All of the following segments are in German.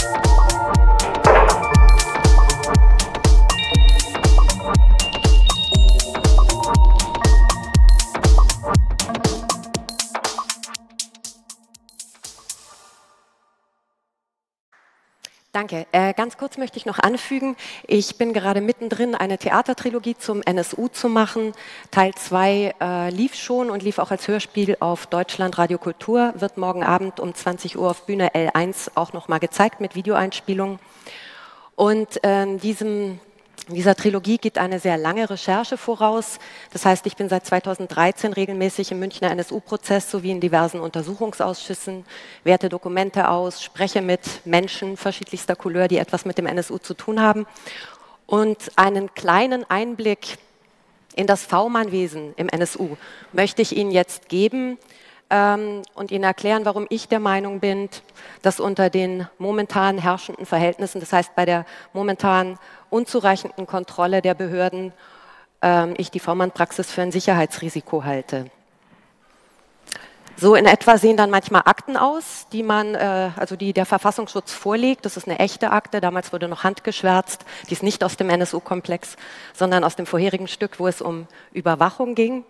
Danke. Ganz kurz möchte ich noch anfügen, ich bin gerade mittendrin, eine Theatertrilogie zum NSU zu machen. Teil 2 lief schon und lief auch als Hörspiel auf Deutschland Radio Kultur, wird morgen Abend um 20 Uhr auf Bühne L1 auch nochmal gezeigt mit Videoeinspielung. Und dieser Trilogie geht eine sehr lange Recherche voraus. Das heißt, ich bin seit 2013 regelmäßig im Münchner NSU-Prozess sowie in diversen Untersuchungsausschüssen, werte Dokumente aus, spreche mit Menschen verschiedenster Couleur, die etwas mit dem NSU zu tun haben. Und einen kleinen Einblick in das V-Mann-Wesen im NSU möchte ich Ihnen jetzt geben und Ihnen erklären, warum ich der Meinung bin, dass unter den momentan herrschenden Verhältnissen, das heißt bei der momentan unzureichenden Kontrolle der Behörden, ich die V-Mann-Praxis für ein Sicherheitsrisiko halte. So in etwa sehen dann manchmal Akten aus, die die der Verfassungsschutz vorlegt. Das ist eine echte Akte, damals wurde noch handgeschwärzt, die ist nicht aus dem NSU-Komplex, sondern aus dem vorherigen Stück, wo es um Überwachung ging.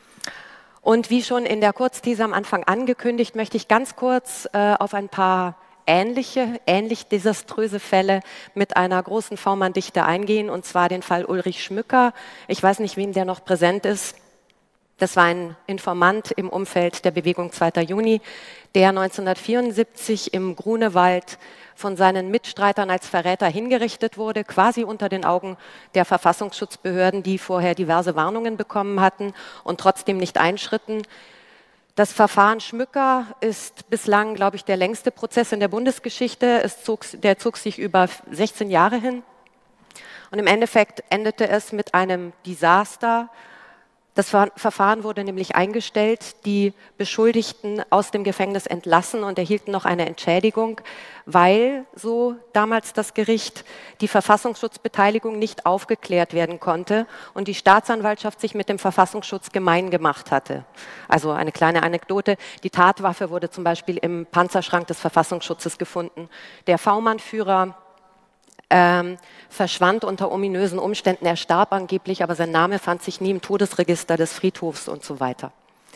Und wie schon in der Kurzthese am Anfang angekündigt, möchte ich ganz kurz auf ein paar ähnlich desaströse Fälle mit einer großen V-Mann-Dichte eingehen, und zwar den Fall Ulrich Schmücker. Ich weiß nicht, wem der noch präsent ist. Das war ein Informant im Umfeld der Bewegung 2. Juni, der 1974 im Grunewald von seinen Mitstreitern als Verräter hingerichtet wurde, quasi unter den Augen der Verfassungsschutzbehörden, die vorher diverse Warnungen bekommen hatten und trotzdem nicht einschritten. Das Verfahren Schmücker ist bislang, glaube ich, der längste Prozess in der Bundesgeschichte. Der zog sich über 16 Jahre hin. Und im Endeffekt endete es mit einem Desaster. Das Verfahren wurde nämlich eingestellt, die Beschuldigten aus dem Gefängnis entlassen und erhielten noch eine Entschädigung, weil, so damals das Gericht, die Verfassungsschutzbeteiligung nicht aufgeklärt werden konnte und die Staatsanwaltschaft sich mit dem Verfassungsschutz gemein gemacht hatte. Also eine kleine Anekdote, die Tatwaffe wurde zum Beispiel im Panzerschrank des Verfassungsschutzes gefunden. Der V-Mann-Führer verschwand unter ominösen Umständen. Er starb angeblich, aber sein Name fand sich nie im Todesregister des Friedhofs und so weiter.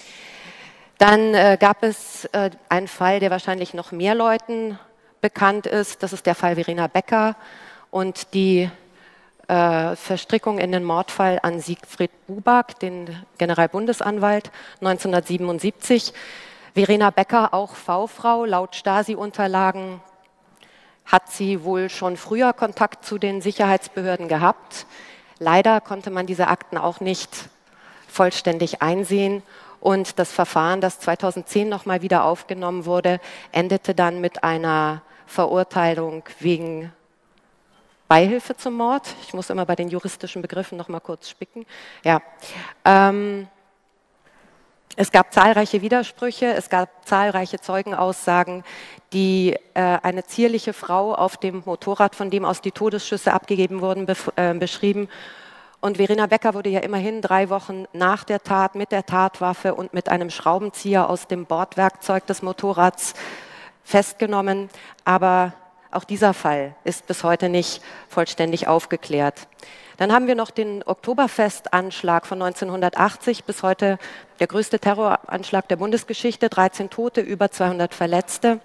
Dann gab es einen Fall, der wahrscheinlich noch mehr Leuten bekannt ist. Das ist der Fall Verena Becker und die Verstrickung in den Mordfall an Siegfried Buback, den Generalbundesanwalt, 1977. Verena Becker, auch V-Frau, laut Stasi-Unterlagen hat sie wohl schon früher Kontakt zu den Sicherheitsbehörden gehabt. Leider konnte man diese Akten auch nicht vollständig einsehen. Und das Verfahren, das 2010 nochmal wieder aufgenommen wurde, endete dann mit einer Verurteilung wegen Beihilfe zum Mord. Ich muss immer bei den juristischen Begriffen nochmal kurz spicken. Ja. Es gab zahlreiche Widersprüche, es gab zahlreiche Zeugenaussagen, die eine zierliche Frau auf dem Motorrad, von dem aus die Todesschüsse abgegeben wurden, beschrieben. Und Verena Becker wurde ja immerhin 3 Wochen nach der Tat mit der Tatwaffe und mit einem Schraubenzieher aus dem Bordwerkzeug des Motorrads festgenommen. Aber auch dieser Fall ist bis heute nicht vollständig aufgeklärt. Dann haben wir noch den Oktoberfestanschlag von 1980, bis heute der größte Terroranschlag der Bundesgeschichte, 13 Tote, über 200 Verletzte.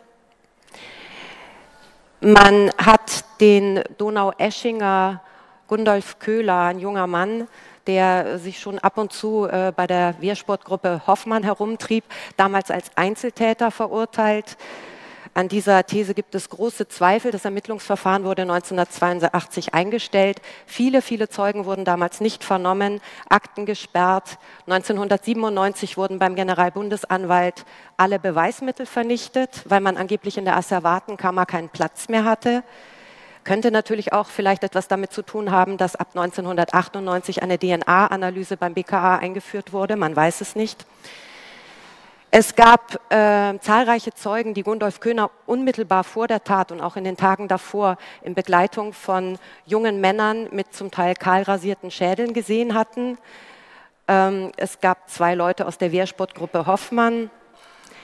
Man hat den Donaueschinger Gundolf Köhler, ein junger Mann, der sich schon ab und zu bei der Wehrsportgruppe Hoffmann herumtrieb, damals als Einzeltäter verurteilt. An dieser These gibt es große Zweifel. Das Ermittlungsverfahren wurde 1982 eingestellt. Viele Zeugen wurden damals nicht vernommen, Akten gesperrt. 1997 wurden beim Generalbundesanwalt alle Beweismittel vernichtet, weil man angeblich in der Asservatenkammer keinen Platz mehr hatte. Könnte natürlich auch vielleicht etwas damit zu tun haben, dass ab 1998 eine DNA-Analyse beim BKA eingeführt wurde. Man weiß es nicht. Es gab zahlreiche Zeugen, die Gundolf Köhler unmittelbar vor der Tat und auch in den Tagen davor in Begleitung von jungen Männern mit zum Teil kahlrasierten Schädeln gesehen hatten. Es gab 2 Leute aus der Wehrsportgruppe Hoffmann.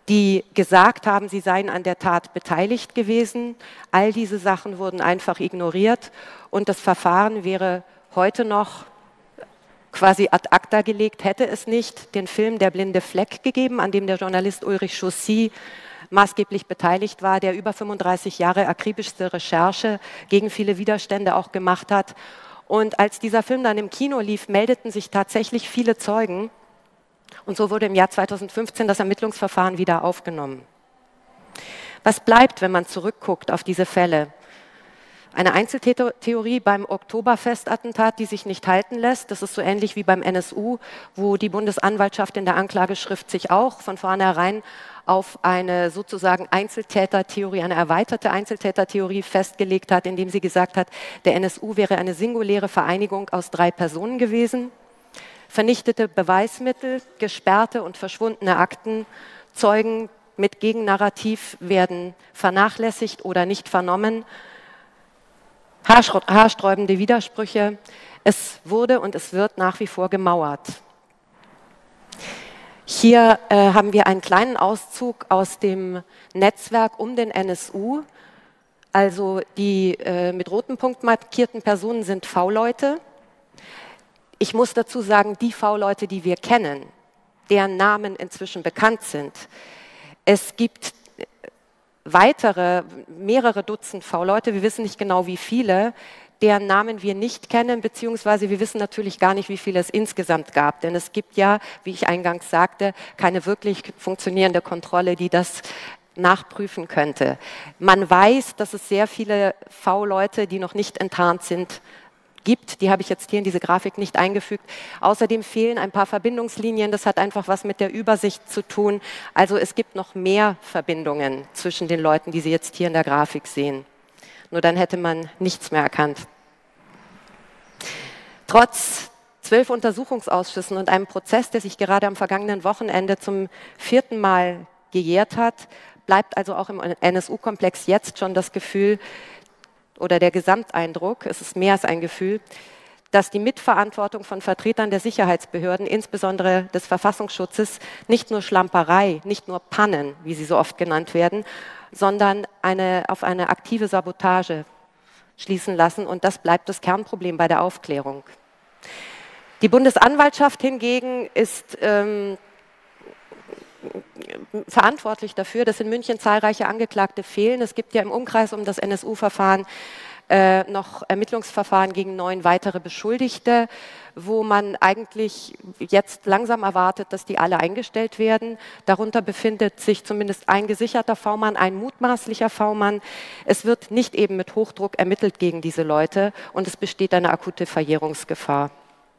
die gesagt haben, sie seien an der Tat beteiligt gewesen. All diese Sachen wurden einfach ignoriert und das Verfahren wäre heute noch quasi ad acta gelegt, hätte es nicht den Film Der blinde Fleck gegeben, an dem der Journalist Ulrich Chaussy maßgeblich beteiligt war, der über 35 Jahre akribischste Recherche gegen viele Widerstände auch gemacht hat. Und als dieser Film dann im Kino lief, meldeten sich tatsächlich viele Zeugen. Und so wurde im Jahr 2015 das Ermittlungsverfahren wieder aufgenommen. Was bleibt, wenn man zurückguckt auf diese Fälle? Eine Einzeltätertheorie beim Oktoberfestattentat, die sich nicht halten lässt. Das ist so ähnlich wie beim NSU, wo die Bundesanwaltschaft in der Anklageschrift sich auch von vornherein auf eine sozusagen Einzeltätertheorie, eine erweiterte Einzeltätertheorie festgelegt hat, indem sie gesagt hat, der NSU wäre eine singuläre Vereinigung aus 3 Personen gewesen. Vernichtete Beweismittel, gesperrte und verschwundene Akten, Zeugen mit Gegennarrativ werden vernachlässigt oder nicht vernommen. Haarsträubende Widersprüche. Es wurde und es wird nach wie vor gemauert. Hier haben wir einen kleinen Auszug aus dem Netzwerk um den NSU. Also die mit rotem Punkt markierten Personen sind V-Leute. Ich muss dazu sagen, die V-Leute, die wir kennen, deren Namen inzwischen bekannt sind. Es gibt mehrere Dutzend V-Leute, wir wissen nicht genau wie viele, deren Namen wir nicht kennen, beziehungsweise wir wissen natürlich gar nicht, wie viele es insgesamt gab. Denn es gibt ja, wie ich eingangs sagte, keine wirklich funktionierende Kontrolle, die das nachprüfen könnte. Man weiß, dass es sehr viele V-Leute, die noch nicht enttarnt sind, gibt. Die habe ich jetzt hier in diese Grafik nicht eingefügt. Außerdem fehlen ein paar Verbindungslinien. Das hat einfach was mit der Übersicht zu tun. Also es gibt noch mehr Verbindungen zwischen den Leuten, die Sie jetzt hier in der Grafik sehen. Nur dann hätte man nichts mehr erkannt. Trotz 12 Untersuchungsausschüssen und einem Prozess, der sich gerade am vergangenen Wochenende zum 4. Mal gejährt hat, bleibt also auch im NSU-Komplex jetzt schon das Gefühl, oder der Gesamteindruck, es ist mehr als ein Gefühl, dass die Mitverantwortung von Vertretern der Sicherheitsbehörden, insbesondere des Verfassungsschutzes, nicht nur Schlamperei, nicht nur Pannen, wie sie so oft genannt werden, sondern auf eine aktive Sabotage schließen lassen. Und das bleibt das Kernproblem bei der Aufklärung. Die Bundesanwaltschaft hingegen ist verantwortlich dafür, dass in München zahlreiche Angeklagte fehlen. Es gibt ja im Umkreis um das NSU-Verfahren noch Ermittlungsverfahren gegen 9 weitere Beschuldigte, wo man eigentlich jetzt langsam erwartet, dass die alle eingestellt werden. Darunter befindet sich zumindest ein gesicherter V-Mann, ein mutmaßlicher V-Mann. Es wird nicht eben mit Hochdruck ermittelt gegen diese Leute und es besteht eine akute Verjährungsgefahr.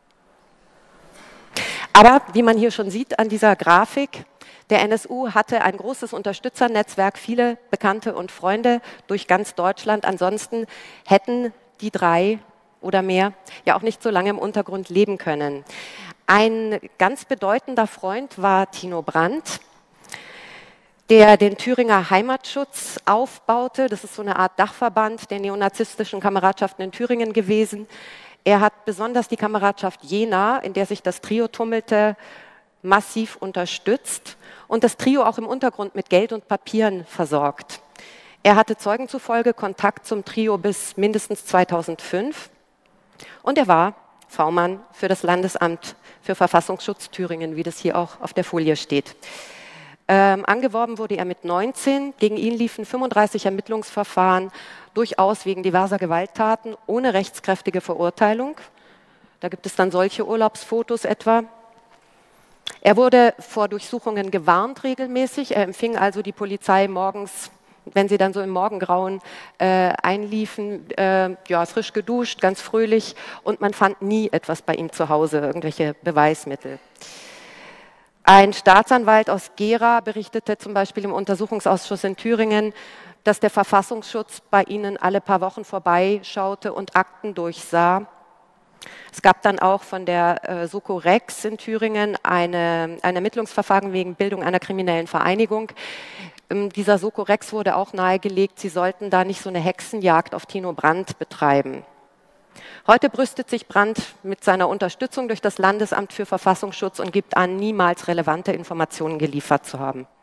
Aber wie man hier schon sieht an dieser Grafik, der NSU hatte ein großes Unterstützernetzwerk, viele Bekannte und Freunde durch ganz Deutschland. Ansonsten hätten die 3 oder mehr ja auch nicht so lange im Untergrund leben können. Ein ganz bedeutender Freund war Tino Brandt, der den Thüringer Heimatschutz aufbaute. Das ist so eine Art Dachverband der neonazistischen Kameradschaften in Thüringen gewesen. Er hat besonders die Kameradschaft Jena, in der sich das Trio tummelte, massiv unterstützt und das Trio auch im Untergrund mit Geld und Papieren versorgt. Er hatte Zeugen zufolge Kontakt zum Trio bis mindestens 2005 und er war V-Mann für das Landesamt für Verfassungsschutz Thüringen, wie das hier auch auf der Folie steht. Angeworben wurde er mit 19, gegen ihn liefen 35 Ermittlungsverfahren, durchaus wegen diverser Gewalttaten, ohne rechtskräftige Verurteilung. Da gibt es dann solche Urlaubsfotos etwa. Er wurde vor Durchsuchungen gewarnt regelmäßig, er empfing also die Polizei morgens, wenn sie dann so im Morgengrauen einliefen, ja, frisch geduscht, ganz fröhlich und man fand nie etwas bei ihm zu Hause, irgendwelche Beweismittel. Ein Staatsanwalt aus Gera berichtete zum Beispiel im Untersuchungsausschuss in Thüringen, dass der Verfassungsschutz bei ihnen alle paar Wochen vorbeischaute und Akten durchsah. Es gab dann auch von der Soko Rex in Thüringen ein Ermittlungsverfahren wegen Bildung einer kriminellen Vereinigung. Dieser Soko Rex wurde auch nahegelegt, sie sollten da nicht so eine Hexenjagd auf Tino Brandt betreiben. Heute brüstet sich Brandt mit seiner Unterstützung durch das Landesamt für Verfassungsschutz und gibt an, niemals relevante Informationen geliefert zu haben.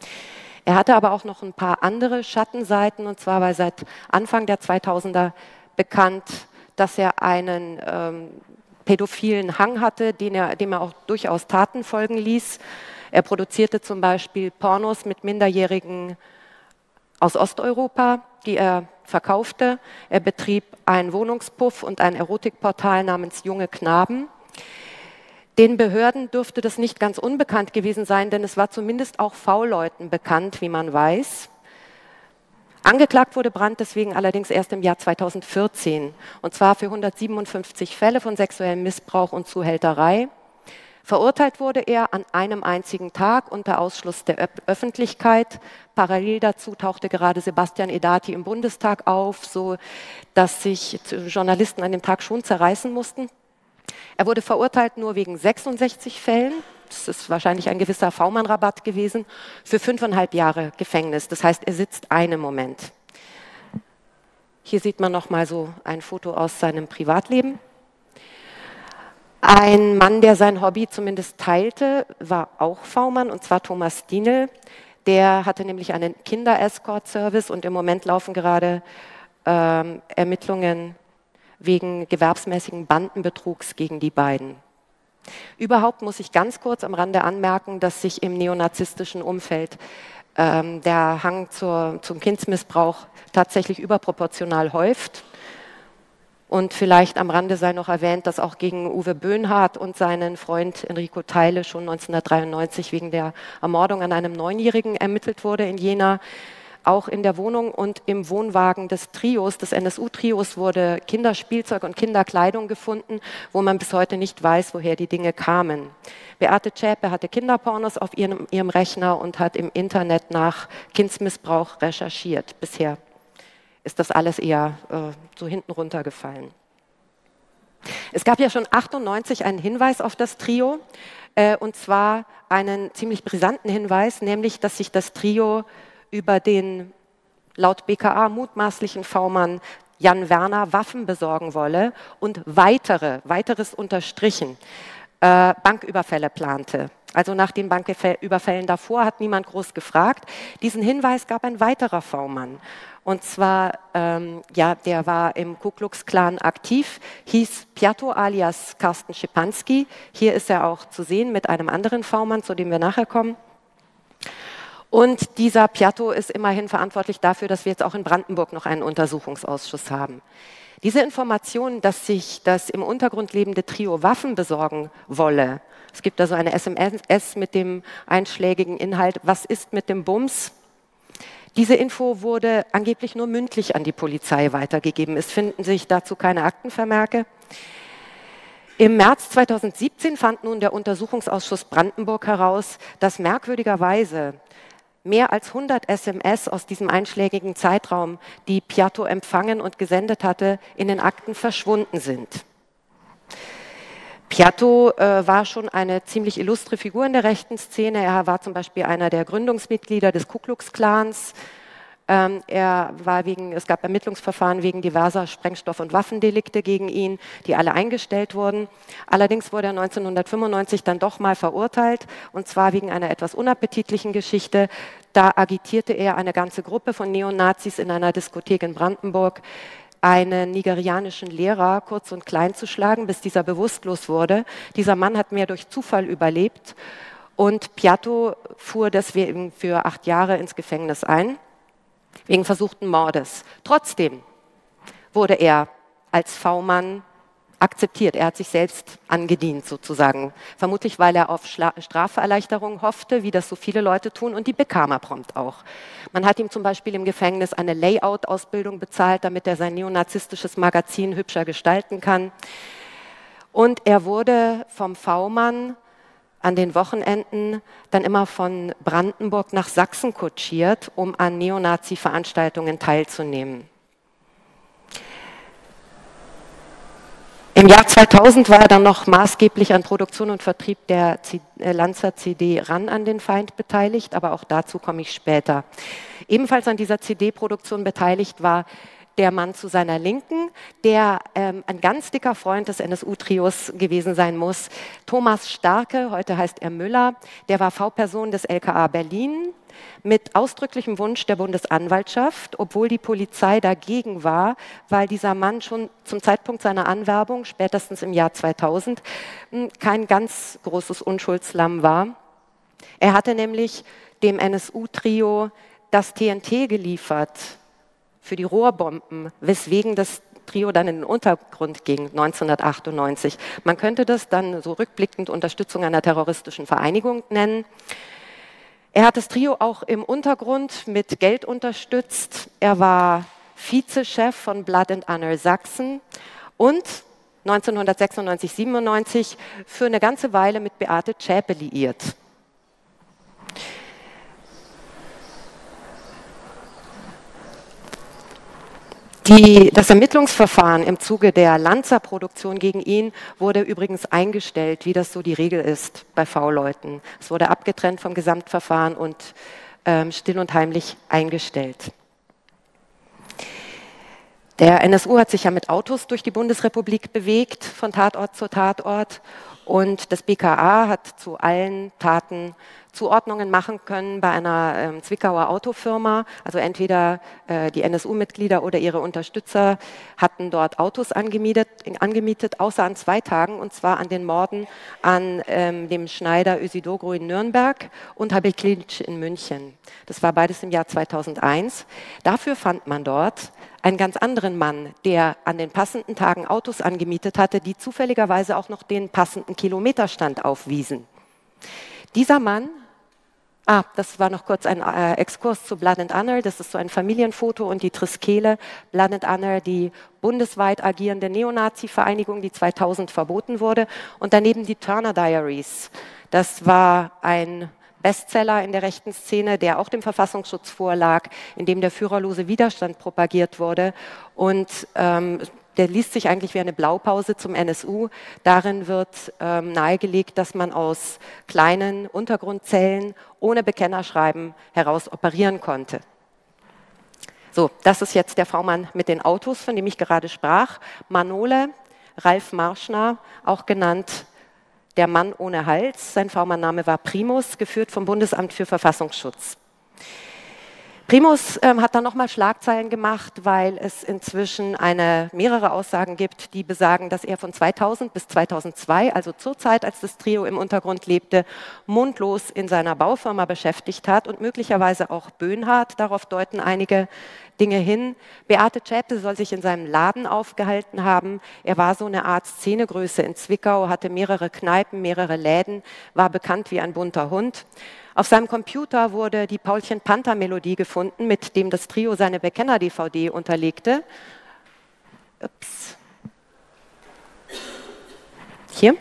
Er hatte aber auch noch ein paar andere Schattenseiten, und zwar war seit Anfang der 2000er bekannt, dass er einen pädophilen Hang hatte, dem er auch durchaus Taten folgen ließ. Er produzierte zum Beispiel Pornos mit Minderjährigen aus Osteuropa, die er verkaufte. Er betrieb einen Wohnungspuff und ein Erotikportal namens Junge Knaben. Den Behörden dürfte das nicht ganz unbekannt gewesen sein, denn es war zumindest auch V-Leuten bekannt, wie man weiß. Angeklagt wurde Brandt deswegen allerdings erst im Jahr 2014, und zwar für 157 Fälle von sexuellem Missbrauch und Zuhälterei. Verurteilt wurde er an einem einzigen Tag unter Ausschluss der Öffentlichkeit. Parallel dazu tauchte gerade Sebastian Edati im Bundestag auf, so dass sich Journalisten an dem Tag schon zerreißen mussten. Er wurde verurteilt nur wegen 66 Fällen. Das ist wahrscheinlich ein gewisser V-Mann-Rabatt gewesen, für 5,5 Jahre Gefängnis. Das heißt, er sitzt einen Moment. Hier sieht man noch mal so ein Foto aus seinem Privatleben. Ein Mann, der sein Hobby zumindest teilte, war auch V-Mann, und zwar Thomas Dienel. Der hatte nämlich einen Kinder-Escort-Service, und im Moment laufen gerade Ermittlungen wegen gewerbsmäßigen Bandenbetrugs gegen die beiden. Überhaupt muss ich ganz kurz am Rande anmerken, dass sich im neonazistischen Umfeld der Hang zum Kindsmissbrauch tatsächlich überproportional häuft. Und vielleicht am Rande sei noch erwähnt, dass auch gegen Uwe Böhnhardt und seinen Freund Enrico Theile schon 1993 wegen der Ermordung an einem 9-Jährigen ermittelt wurde in Jena. Auch in der Wohnung und im Wohnwagen des Trios, des NSU-Trios, wurde Kinderspielzeug und Kinderkleidung gefunden, wo man bis heute nicht weiß, woher die Dinge kamen. Beate Zschäpe hatte Kinderpornos auf ihrem Rechner und hat im Internet nach Kindsmissbrauch recherchiert. Bisher ist das alles eher so hinten runtergefallen. Es gab ja schon 1998 einen Hinweis auf das Trio, und zwar einen ziemlich brisanten Hinweis, nämlich, dass sich das Trio über den laut BKA mutmaßlichen V-Mann Jan Werner Waffen besorgen wolle und weiteres unterstrichen, Banküberfälle plante. Also nach den Banküberfällen davor hat niemand groß gefragt. Diesen Hinweis gab ein weiterer V-Mann. Und zwar, der war im Ku Klux Klan aktiv, hieß Piatto alias Carsten Schipanski. Hier ist er auch zu sehen mit einem anderen V-Mann, zu dem wir nachher kommen. Und dieser Piatto ist immerhin verantwortlich dafür, dass wir jetzt auch in Brandenburg noch einen Untersuchungsausschuss haben. Diese Information, dass sich das im Untergrund lebende Trio Waffen besorgen wolle, es gibt also eine SMS mit dem einschlägigen Inhalt, was ist mit dem Bums? Diese Info wurde angeblich nur mündlich an die Polizei weitergegeben. Es finden sich dazu keine Aktenvermerke. Im März 2017 fand nun der Untersuchungsausschuss Brandenburg heraus, dass merkwürdigerweise mehr als 100 SMS aus diesem einschlägigen Zeitraum, die Piatto empfangen und gesendet hatte, in den Akten verschwunden sind. Piatto war schon eine ziemlich illustre Figur in der rechten Szene. Er war zum Beispiel einer der Gründungsmitglieder des Ku Klux Klans. Es gab Ermittlungsverfahren wegen diverser Sprengstoff- und Waffendelikte gegen ihn, die alle eingestellt wurden. Allerdings wurde er 1995 dann doch mal verurteilt, und zwar wegen einer etwas unappetitlichen Geschichte. Da agitierte er eine ganze Gruppe von Neonazis in einer Diskothek in Brandenburg, einen nigerianischen Lehrer kurz und klein zu schlagen, bis dieser bewusstlos wurde. Dieser Mann hat mehr durch Zufall überlebt, und Piatto fuhr deswegen für 8 Jahre ins Gefängnis ein, wegen versuchten Mordes. Trotzdem wurde er als V-Mann akzeptiert. Er hat sich selbst angedient sozusagen. Vermutlich, weil er auf Straferleichterung hoffte, wie das so viele Leute tun, und die bekam er prompt auch. Man hat ihm zum Beispiel im Gefängnis eine Layout-Ausbildung bezahlt, damit er sein neonazistisches Magazin hübscher gestalten kann. Und er wurde vom V-Mann an den Wochenenden dann immer von Brandenburg nach Sachsen kutschiert, um an Neonazi-Veranstaltungen teilzunehmen. Im Jahr 2000 war er dann noch maßgeblich an Produktion und Vertrieb der Lanzer CD Ran an den Feind beteiligt, aber auch dazu komme ich später. Ebenfalls an dieser CD-Produktion beteiligt war der Mann zu seiner Linken, der ein ganz dicker Freund des NSU-Trios gewesen sein muss. Thomas Starke, heute heißt er Müller, der war V-Person des LKA Berlin mit ausdrücklichem Wunsch der Bundesanwaltschaft, obwohl die Polizei dagegen war, weil dieser Mann schon zum Zeitpunkt seiner Anwerbung, spätestens im Jahr 2000, kein ganz großes Unschuldslamm war. Er hatte nämlich dem NSU-Trio das TNT geliefert für die Rohrbomben, weswegen das Trio dann in den Untergrund ging, 1998. Man könnte das dann so rückblickend Unterstützung einer terroristischen Vereinigung nennen. Er hat das Trio auch im Untergrund mit Geld unterstützt. Er war Vizechef von Blood and Honor Sachsen und 1996, 97 für eine ganze Weile mit Beate Zschäpe liiert. Das Ermittlungsverfahren im Zuge der Lanza-Produktion gegen ihn wurde übrigens eingestellt, wie das so die Regel ist bei V-Leuten. Es wurde abgetrennt vom Gesamtverfahren und still und heimlich eingestellt. Der NSU hat sich ja mit Autos durch die Bundesrepublik bewegt, von Tatort zu Tatort. Und das BKA hat zu allen Taten Zuordnungen machen können bei einer Zwickauer Autofirma. Also entweder die NSU-Mitglieder oder ihre Unterstützer hatten dort Autos angemietet, außer an 2 Tagen, und zwar an den Morden an dem Schneider Ösidogro in Nürnberg und Habeklitsch in München. Das war beides im Jahr 2001. Dafür fand man dort einen ganz anderen Mann, der an den passenden Tagen Autos angemietet hatte, die zufälligerweise auch noch den passenden Kilometerstand aufwiesen. Dieser Mann, das war noch kurz ein Exkurs zu Blood and Honor, das ist so ein Familienfoto und die Triskele. Blood and Honor, die bundesweit agierende Neonazi-Vereinigung, die 2000 verboten wurde, und daneben die Turner Diaries. Das war ein Bestseller in der rechten Szene, der auch dem Verfassungsschutz vorlag, in dem der führerlose Widerstand propagiert wurde. Und der liest sich eigentlich wie eine Blaupause zum NSU. Darin wird nahegelegt, dass man aus kleinen Untergrundzellen ohne Bekennerschreiben heraus operieren konnte. So, das ist jetzt der V-Mann mit den Autos, von dem ich gerade sprach. Manole, Ralf Marschner, auch genannt der Mann ohne Hals. Sein V-Mann-Name war Primus, geführt vom Bundesamt für Verfassungsschutz. Primus hat dann nochmal Schlagzeilen gemacht, weil es inzwischen mehrere Aussagen gibt, die besagen, dass er von 2000 bis 2002, also zur Zeit, als das Trio im Untergrund lebte, mundlos in seiner Baufirma beschäftigt hat und möglicherweise auch Böhnhardt. Darauf deuten einige Dinge hin. Beate Zschäpe soll sich in seinem Laden aufgehalten haben. Er war so eine Art Szenegröße in Zwickau, hatte mehrere Kneipen, mehrere Läden, war bekannt wie ein bunter Hund. Auf seinem Computer wurde die Paulchen-Panther-Melodie gefunden, mit dem das Trio seine Bekenner-DVD unterlegte. Ups. Hier.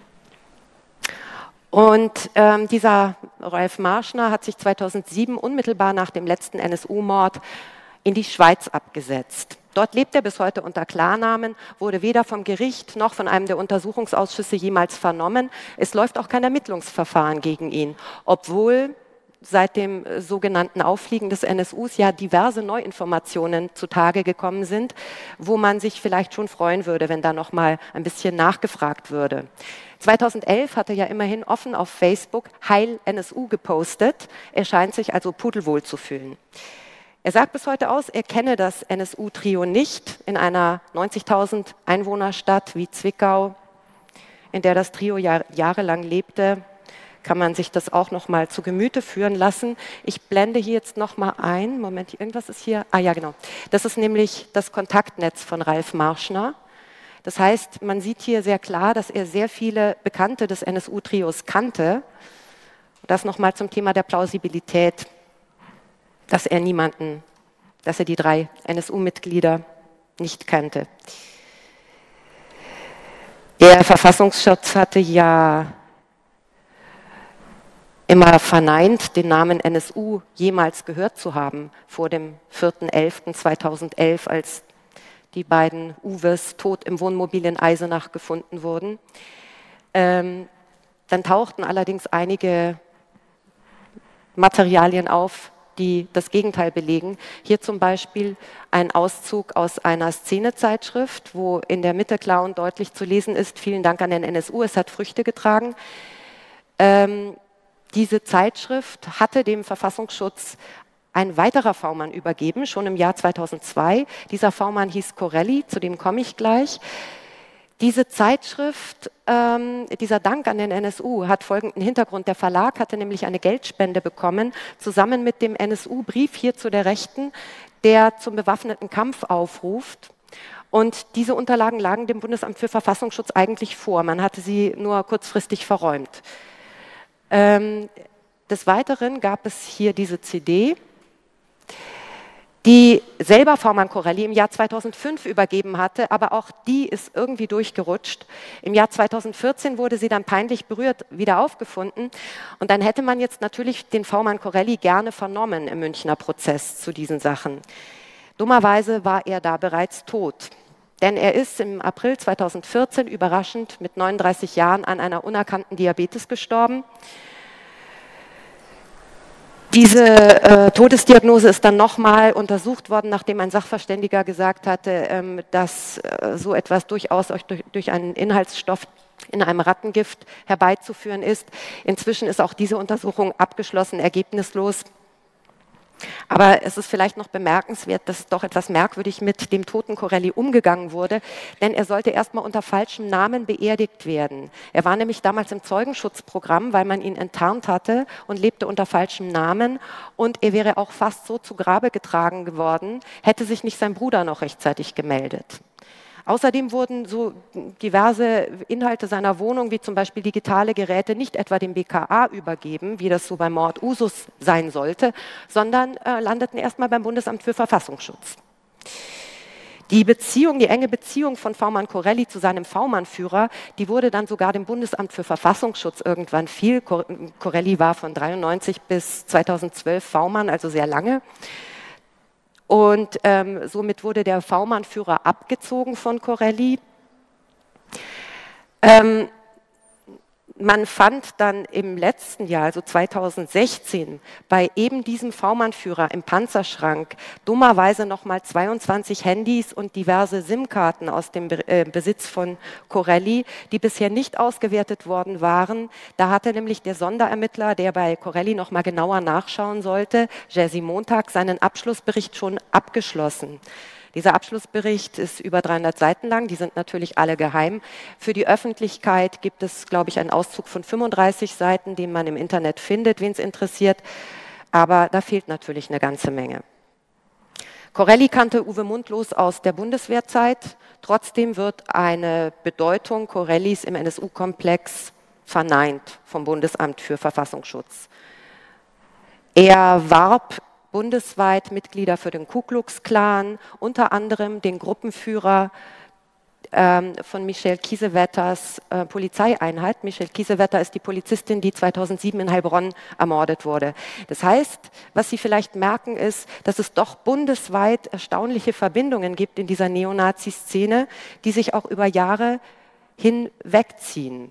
Und dieser Ralf Marschner hat sich 2007 unmittelbar nach dem letzten NSU-Mord in die Schweiz abgesetzt. Dort lebt er bis heute unter Klarnamen, wurde weder vom Gericht noch von einem der Untersuchungsausschüsse jemals vernommen. Es läuft auch kein Ermittlungsverfahren gegen ihn, obwohl seit dem sogenannten Auffliegen des NSUs ja diverse Neuinformationen zutage gekommen sind, wo man sich vielleicht schon freuen würde, wenn da noch mal ein bisschen nachgefragt würde. 2011 hat er ja immerhin offen auf Facebook Heil NSU gepostet. Er scheint sich also pudelwohl zu fühlen. Er sagt bis heute aus, er kenne das NSU-Trio nicht in einer 90.000 Einwohnerstadt wie Zwickau, in der das Trio jahrelang lebte. Kann man sich das auch noch mal zu Gemüte führen lassen. Ich blende hier jetzt noch mal ein. Moment, irgendwas ist hier. Ja, genau. Das ist nämlich das Kontaktnetz von Ralf Marschner. Das heißt, man sieht hier sehr klar, dass er sehr viele Bekannte des NSU-Trios kannte. Das noch mal zum Thema der Plausibilität, dass er die 3 NSU-Mitglieder nicht kannte. Der Verfassungsschutz hatte ja immer verneint, den Namen NSU jemals gehört zu haben, vor dem 4.11.2011, als die beiden Uwes tot im Wohnmobil in Eisenach gefunden wurden. Dann tauchten allerdings einige Materialien auf, die das Gegenteil belegen. Hier zum Beispiel ein Auszug aus einer Szenezeitschrift, wo in der Mitte klar und deutlich zu lesen ist: Vielen Dank an den NSU, es hat Früchte getragen. Diese Zeitschrift hatte dem Verfassungsschutz ein weiterer V-Mann übergeben, schon im Jahr 2002. Dieser V-Mann hieß Corelli, zu dem komme ich gleich. Diese Zeitschrift, dieser Dank an den NSU hat folgenden Hintergrund. Der Verlag hatte nämlich eine Geldspende bekommen, zusammen mit dem NSU-Brief hier zu der Rechten, der zum bewaffneten Kampf aufruft. Und diese Unterlagen lagen dem Bundesamt für Verfassungsschutz eigentlich vor. Man hatte sie nur kurzfristig verräumt. Des Weiteren gab es hier diese CD, die selber V-Mann Corelli im Jahr 2005 übergeben hatte, aber auch die ist irgendwie durchgerutscht. Im Jahr 2014 wurde sie dann peinlich berührt wieder aufgefunden und dann hätte man jetzt natürlich den V-Mann Corelli gerne vernommen im Münchner Prozess zu diesen Sachen. Dummerweise war er da bereits tot, denn er ist im April 2014 überraschend mit 39 Jahren an einer unerkannten Diabetes gestorben. Diese Todesdiagnose ist dann nochmal untersucht worden, nachdem ein Sachverständiger gesagt hatte, dass so etwas durchaus durch einen Inhaltsstoff in einem Rattengift herbeizuführen ist. Inzwischen ist auch diese Untersuchung abgeschlossen, ergebnislos. Aber es ist vielleicht noch bemerkenswert, dass doch etwas merkwürdig mit dem toten Corelli umgegangen wurde, denn er sollte erstmal unter falschem Namen beerdigt werden. Er war nämlich damals im Zeugenschutzprogramm, weil man ihn enttarnt hatte und lebte unter falschem Namen und er wäre auch fast so zu Grabe getragen geworden, hätte sich nicht sein Bruder noch rechtzeitig gemeldet. Außerdem wurden so diverse Inhalte seiner Wohnung, wie zum Beispiel digitale Geräte, nicht etwa dem BKA übergeben, wie das so beim Mord Usus sein sollte, sondern landeten erstmal beim Bundesamt für Verfassungsschutz. Die enge Beziehung von V-Mann Corelli zu seinem V-Mann-Führer, die wurde dann sogar dem Bundesamt für Verfassungsschutz irgendwann viel. Corelli war von 1993 bis 2012 V-Mann, also sehr lange. Und somit wurde der V-Mann-Führer abgezogen von Corelli. Man fand dann im letzten Jahr, also 2016, bei eben diesem V-Mann-Führer im Panzerschrank dummerweise nochmal 22 Handys und diverse SIM-Karten aus dem Besitz von Corelli, die bisher nicht ausgewertet worden waren. Da hatte nämlich der Sonderermittler, der bei Corelli nochmal genauer nachschauen sollte, Jerzy Montag, seinen Abschlussbericht schon abgeschlossen. Dieser Abschlussbericht ist über 300 Seiten lang, die sind natürlich alle geheim. Für die Öffentlichkeit gibt es, glaube ich, einen Auszug von 35 Seiten, den man im Internet findet, wen es interessiert. Aber da fehlt natürlich eine ganze Menge. Corelli kannte Uwe Mundlos aus der Bundeswehrzeit. Trotzdem wird eine Bedeutung Corellis im NSU-Komplex verneint vom Bundesamt für Verfassungsschutz. Er warb bundesweit Mitglieder für den Ku Klux Klan, unter anderem den Gruppenführer von Michelle Kiesewetters Polizeieinheit. Michelle Kiesewetter ist die Polizistin, die 2007 in Heilbronn ermordet wurde. Das heißt, was Sie vielleicht merken, ist, dass es doch bundesweit erstaunliche Verbindungen gibt in dieser Neonazi-Szene, die sich auch über Jahre hinwegziehen.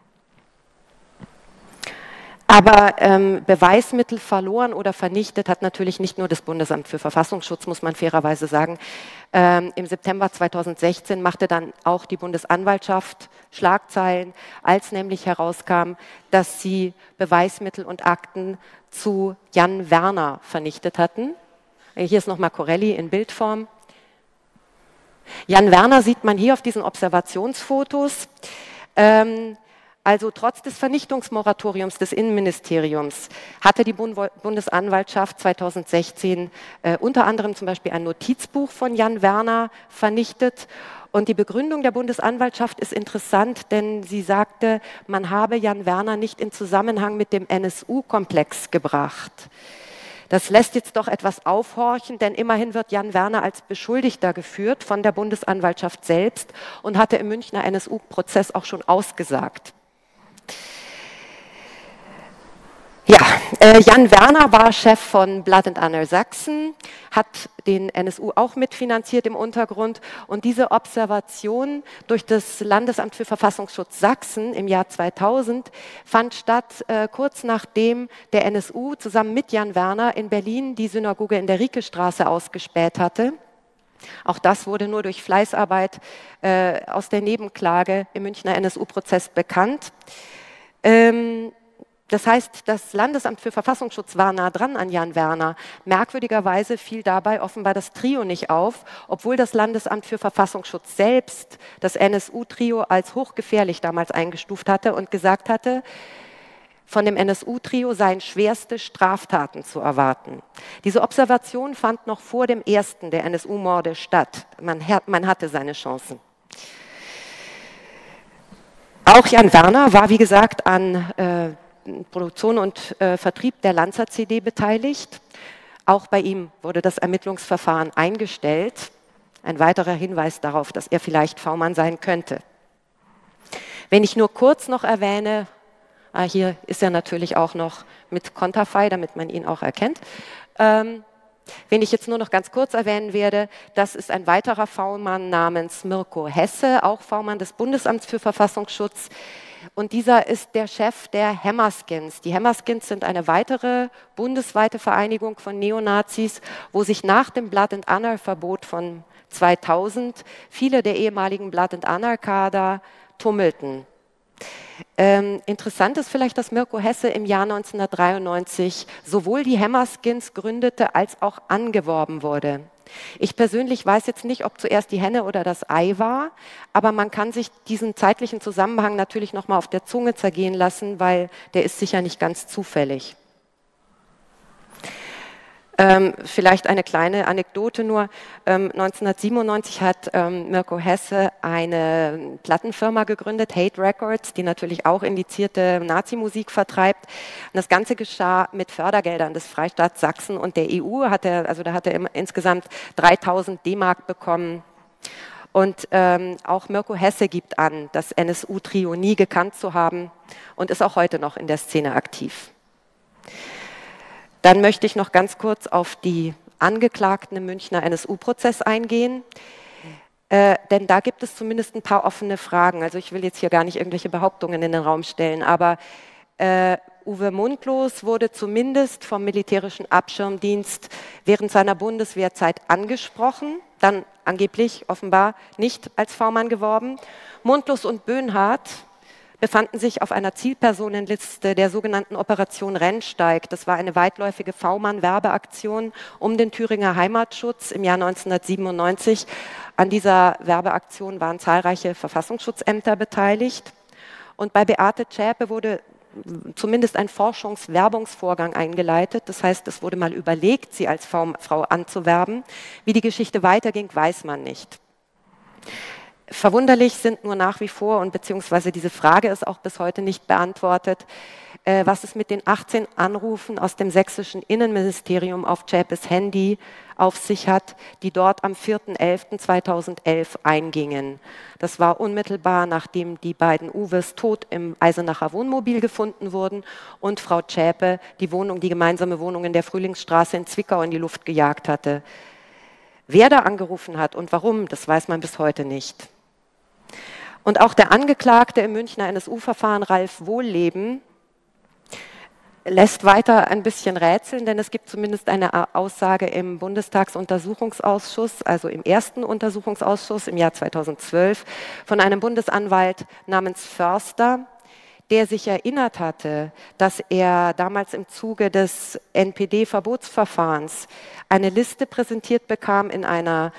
Aber Beweismittel verloren oder vernichtet hat natürlich nicht nur das Bundesamt für Verfassungsschutz, muss man fairerweise sagen. Im September 2016 machte dann auch die Bundesanwaltschaft Schlagzeilen, als nämlich herauskam, dass sie Beweismittel und Akten zu Jan Werner vernichtet hatten. Hier ist nochmal Corelli in Bildform. Jan Werner sieht man hier auf diesen Observationsfotos. Also trotz des Vernichtungsmoratoriums des Innenministeriums hatte die Bundesanwaltschaft 2016 unter anderem zum Beispiel ein Notizbuch von Jan Werner vernichtet. Und die Begründung der Bundesanwaltschaft ist interessant, denn sie sagte, man habe Jan Werner nicht in Zusammenhang mit dem NSU-Komplex gebracht. Das lässt jetzt doch etwas aufhorchen, denn immerhin wird Jan Werner als Beschuldigter geführt von der Bundesanwaltschaft selbst und hatte im Münchner NSU-Prozess auch schon ausgesagt. Ja, Jan Werner war Chef von Blood and Honor Sachsen, hat den NSU auch mitfinanziert im Untergrund und diese Observation durch das Landesamt für Verfassungsschutz Sachsen im Jahr 2000 fand statt kurz nachdem der NSU zusammen mit Jan Werner in Berlin die Synagoge in der Riekestraße ausgespäht hatte. Auch das wurde nur durch Fleißarbeit aus der Nebenklage im Münchner NSU-Prozess bekannt. Das heißt, das Landesamt für Verfassungsschutz war nah dran an Jan Werner. Merkwürdigerweise fiel dabei offenbar das Trio nicht auf, obwohl das Landesamt für Verfassungsschutz selbst das NSU-Trio als hochgefährlich damals eingestuft hatte und gesagt hatte, von dem NSU-Trio seien schwerste Straftaten zu erwarten. Diese Observation fand noch vor dem ersten der NSU-Morde statt. Man hatte seine Chancen. Auch Jan Werner war, wie gesagt, an Produktion und Vertrieb der Lanza-CD beteiligt. Auch bei ihm wurde das Ermittlungsverfahren eingestellt. Ein weiterer Hinweis darauf, dass er vielleicht V-Mann sein könnte. Wenn ich nur kurz noch erwähne, hier ist er natürlich auch noch mit Konterfei, damit man ihn auch erkennt. Wenn ich jetzt nur noch ganz kurz erwähnen werde, das ist ein weiterer V-Mann namens Mirko Hesse, auch V-Mann des Bundesamts für Verfassungsschutz. Und dieser ist der Chef der Hammerskins. Die Hammerskins sind eine weitere bundesweite Vereinigung von Neonazis, wo sich nach dem Blood and Honor-Verbot von 2000 viele der ehemaligen Blood and Honor-Kader tummelten. Interessant ist vielleicht, dass Mirko Hesse im Jahr 1993 sowohl die Hammerskins gründete, als auch angeworben wurde. Ich persönlich weiß jetzt nicht, ob zuerst die Henne oder das Ei war, aber man kann sich diesen zeitlichen Zusammenhang natürlich noch mal auf der Zunge zergehen lassen, weil der ist sicher nicht ganz zufällig. Vielleicht eine kleine Anekdote nur. 1997 hat Mirko Hesse eine Plattenfirma gegründet, Hate Records, die natürlich auch indizierte Nazi-Musik vertreibt. Und das Ganze geschah mit Fördergeldern des Freistaats Sachsen und der EU. Da hat er insgesamt 3.000 D-Mark bekommen. Und auch Mirko Hesse gibt an, das NSU-Trio nie gekannt zu haben und ist auch heute noch in der Szene aktiv. Dann möchte ich noch ganz kurz auf die Angeklagten im Münchner NSU-Prozess eingehen, denn da gibt es zumindest ein paar offene Fragen. Also ich will jetzt hier gar nicht irgendwelche Behauptungen in den Raum stellen, aber Uwe Mundlos wurde zumindest vom militärischen Abschirmdienst während seiner Bundeswehrzeit angesprochen, dann angeblich offenbar nicht als V-Mann geworben. Mundlos und Böhnhardt befanden sich auf einer Zielpersonenliste der sogenannten Operation Rennsteig. Das war eine weitläufige V-Mann-Werbeaktion um den Thüringer Heimatschutz im Jahr 1997. An dieser Werbeaktion waren zahlreiche Verfassungsschutzämter beteiligt. Und bei Beate Zschäpe wurde zumindest ein Forschungswerbungsvorgang eingeleitet. Das heißt, es wurde mal überlegt, sie als Frau anzuwerben. Wie die Geschichte weiterging, weiß man nicht. Verwunderlich sind nur nach wie vor, und beziehungsweise diese Frage ist auch bis heute nicht beantwortet, was es mit den 18 Anrufen aus dem sächsischen Innenministerium auf Zschäpes Handy auf sich hat, die dort am 4.11.2011 eingingen. Das war unmittelbar, nachdem die beiden Uwes tot im Eisenacher Wohnmobil gefunden wurden und Frau Zschäpe die gemeinsame Wohnung in der Frühlingsstraße in Zwickau in die Luft gejagt hatte. Wer da angerufen hat und warum, das weiß man bis heute nicht. Und auch der Angeklagte im Münchner NSU-Verfahren, Ralf Wohlleben, lässt weiter ein bisschen rätseln, denn es gibt zumindest eine Aussage im Bundestagsuntersuchungsausschuss, also im ersten Untersuchungsausschuss im Jahr 2012, von einem Bundesanwalt namens Förster, der sich erinnert hatte, dass er damals im Zuge des NPD-Verbotsverfahrens eine Liste präsentiert bekam in einer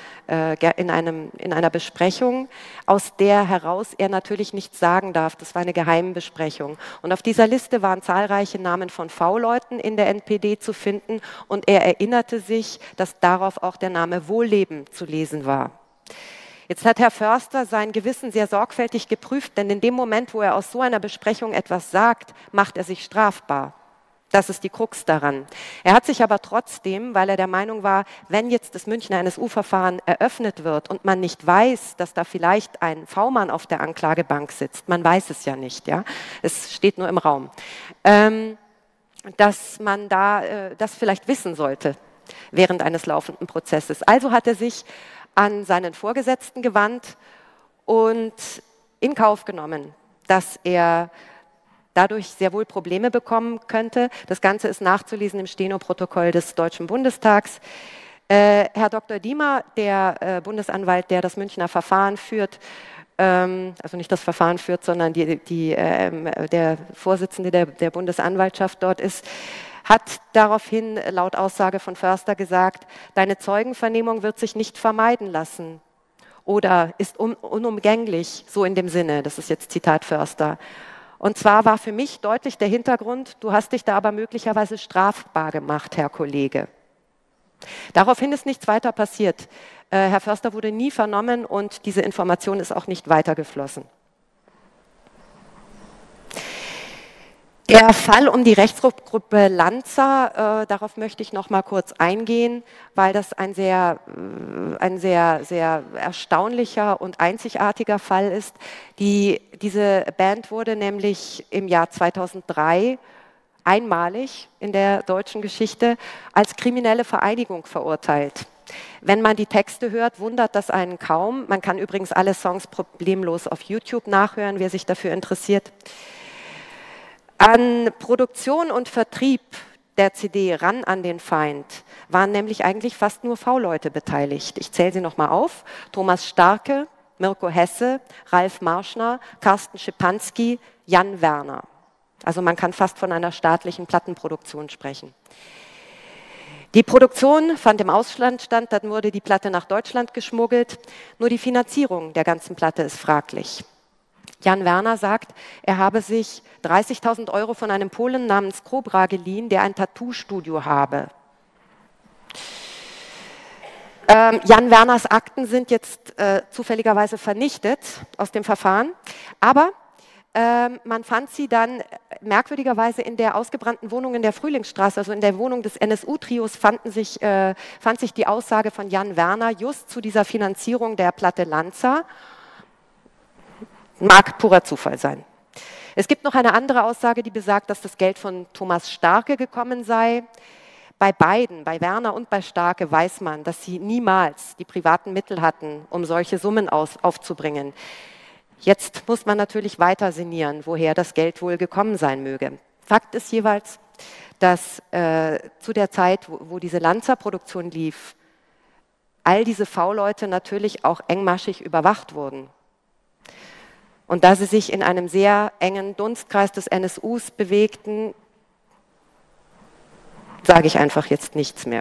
Besprechung, aus der heraus er natürlich nichts sagen darf. Das war eine Geheimbesprechung. Und auf dieser Liste waren zahlreiche Namen von V-Leuten in der NPD zu finden und er erinnerte sich, dass darauf auch der Name Wohlleben zu lesen war. Jetzt hat Herr Förster sein Gewissen sehr sorgfältig geprüft, denn in dem Moment, wo er aus so einer Besprechung etwas sagt, macht er sich strafbar. Das ist die Krux daran. Er hat sich aber trotzdem, weil er der Meinung war, wenn jetzt das Münchner NSU-Verfahren eröffnet wird und man nicht weiß, dass da vielleicht ein V-Mann auf der Anklagebank sitzt, man weiß es ja nicht, ja, es steht nur im Raum, dass man da das vielleicht wissen sollte während eines laufenden Prozesses. Also hat er sich an seinen Vorgesetzten gewandt und in Kauf genommen, dass er dadurch sehr wohl Probleme bekommen könnte. Das Ganze ist nachzulesen im Stenoprotokoll des Deutschen Bundestags. Herr Dr. Diemer, der Bundesanwalt, der das Münchner Verfahren führt, also nicht das Verfahren führt, sondern der Vorsitzende der Bundesanwaltschaft dort ist, hat daraufhin laut Aussage von Förster gesagt, deine Zeugenvernehmung wird sich nicht vermeiden lassen oder ist unumgänglich, so in dem Sinne, das ist jetzt Zitat Förster. Und zwar war für mich deutlich der Hintergrund, du hast dich da aber möglicherweise strafbar gemacht, Herr Kollege. Daraufhin ist nichts weiter passiert. Herr Förster wurde nie vernommen und diese Information ist auch nicht weitergeflossen. Der Fall um die Rechtsgruppe Lanza, darauf möchte ich noch mal kurz eingehen, weil das ein sehr erstaunlicher und einzigartiger Fall ist. Diese Band wurde nämlich im Jahr 2003 einmalig in der deutschen Geschichte als kriminelle Vereinigung verurteilt. Wenn man die Texte hört, wundert das einen kaum. Man kann übrigens alle Songs problemlos auf YouTube nachhören, wer sich dafür interessiert. An Produktion und Vertrieb der CD Ran an den Feind waren nämlich eigentlich fast nur V-Leute beteiligt. Ich zähle sie nochmal auf. Thomas Starke, Mirko Hesse, Ralf Marschner, Carsten Schipanski, Jan Werner. Also man kann fast von einer staatlichen Plattenproduktion sprechen. Die Produktion fand im Ausland statt, dann wurde die Platte nach Deutschland geschmuggelt. Nur die Finanzierung der ganzen Platte ist fraglich. Jan Werner sagt, er habe sich 30.000 € von einem Polen namens Kobra geliehen, der ein Tattoo-Studio habe. Jan Werners Akten sind jetzt zufälligerweise vernichtet aus dem Verfahren, aber man fand sie dann merkwürdigerweise in der ausgebrannten Wohnung in der Frühlingsstraße, also in der Wohnung des NSU-Trios, fand sich die Aussage von Jan Werner just zu dieser Finanzierung der Platte Lanza. Mag purer Zufall sein. Es gibt noch eine andere Aussage, die besagt, dass das Geld von Thomas Starke gekommen sei. Bei beiden, bei Werner und bei Starke, weiß man, dass sie niemals die privaten Mittel hatten, um solche Summen aufzubringen. Jetzt muss man natürlich weiter sinnieren, woher das Geld wohl gekommen sein möge. Fakt ist jeweils, dass zu der Zeit, wo diese Lanza-Produktion lief, all diese V-Leute natürlich auch engmaschig überwacht wurden. Und da sie sich in einem sehr engen Dunstkreis des NSUs bewegten, sage ich einfach jetzt nichts mehr.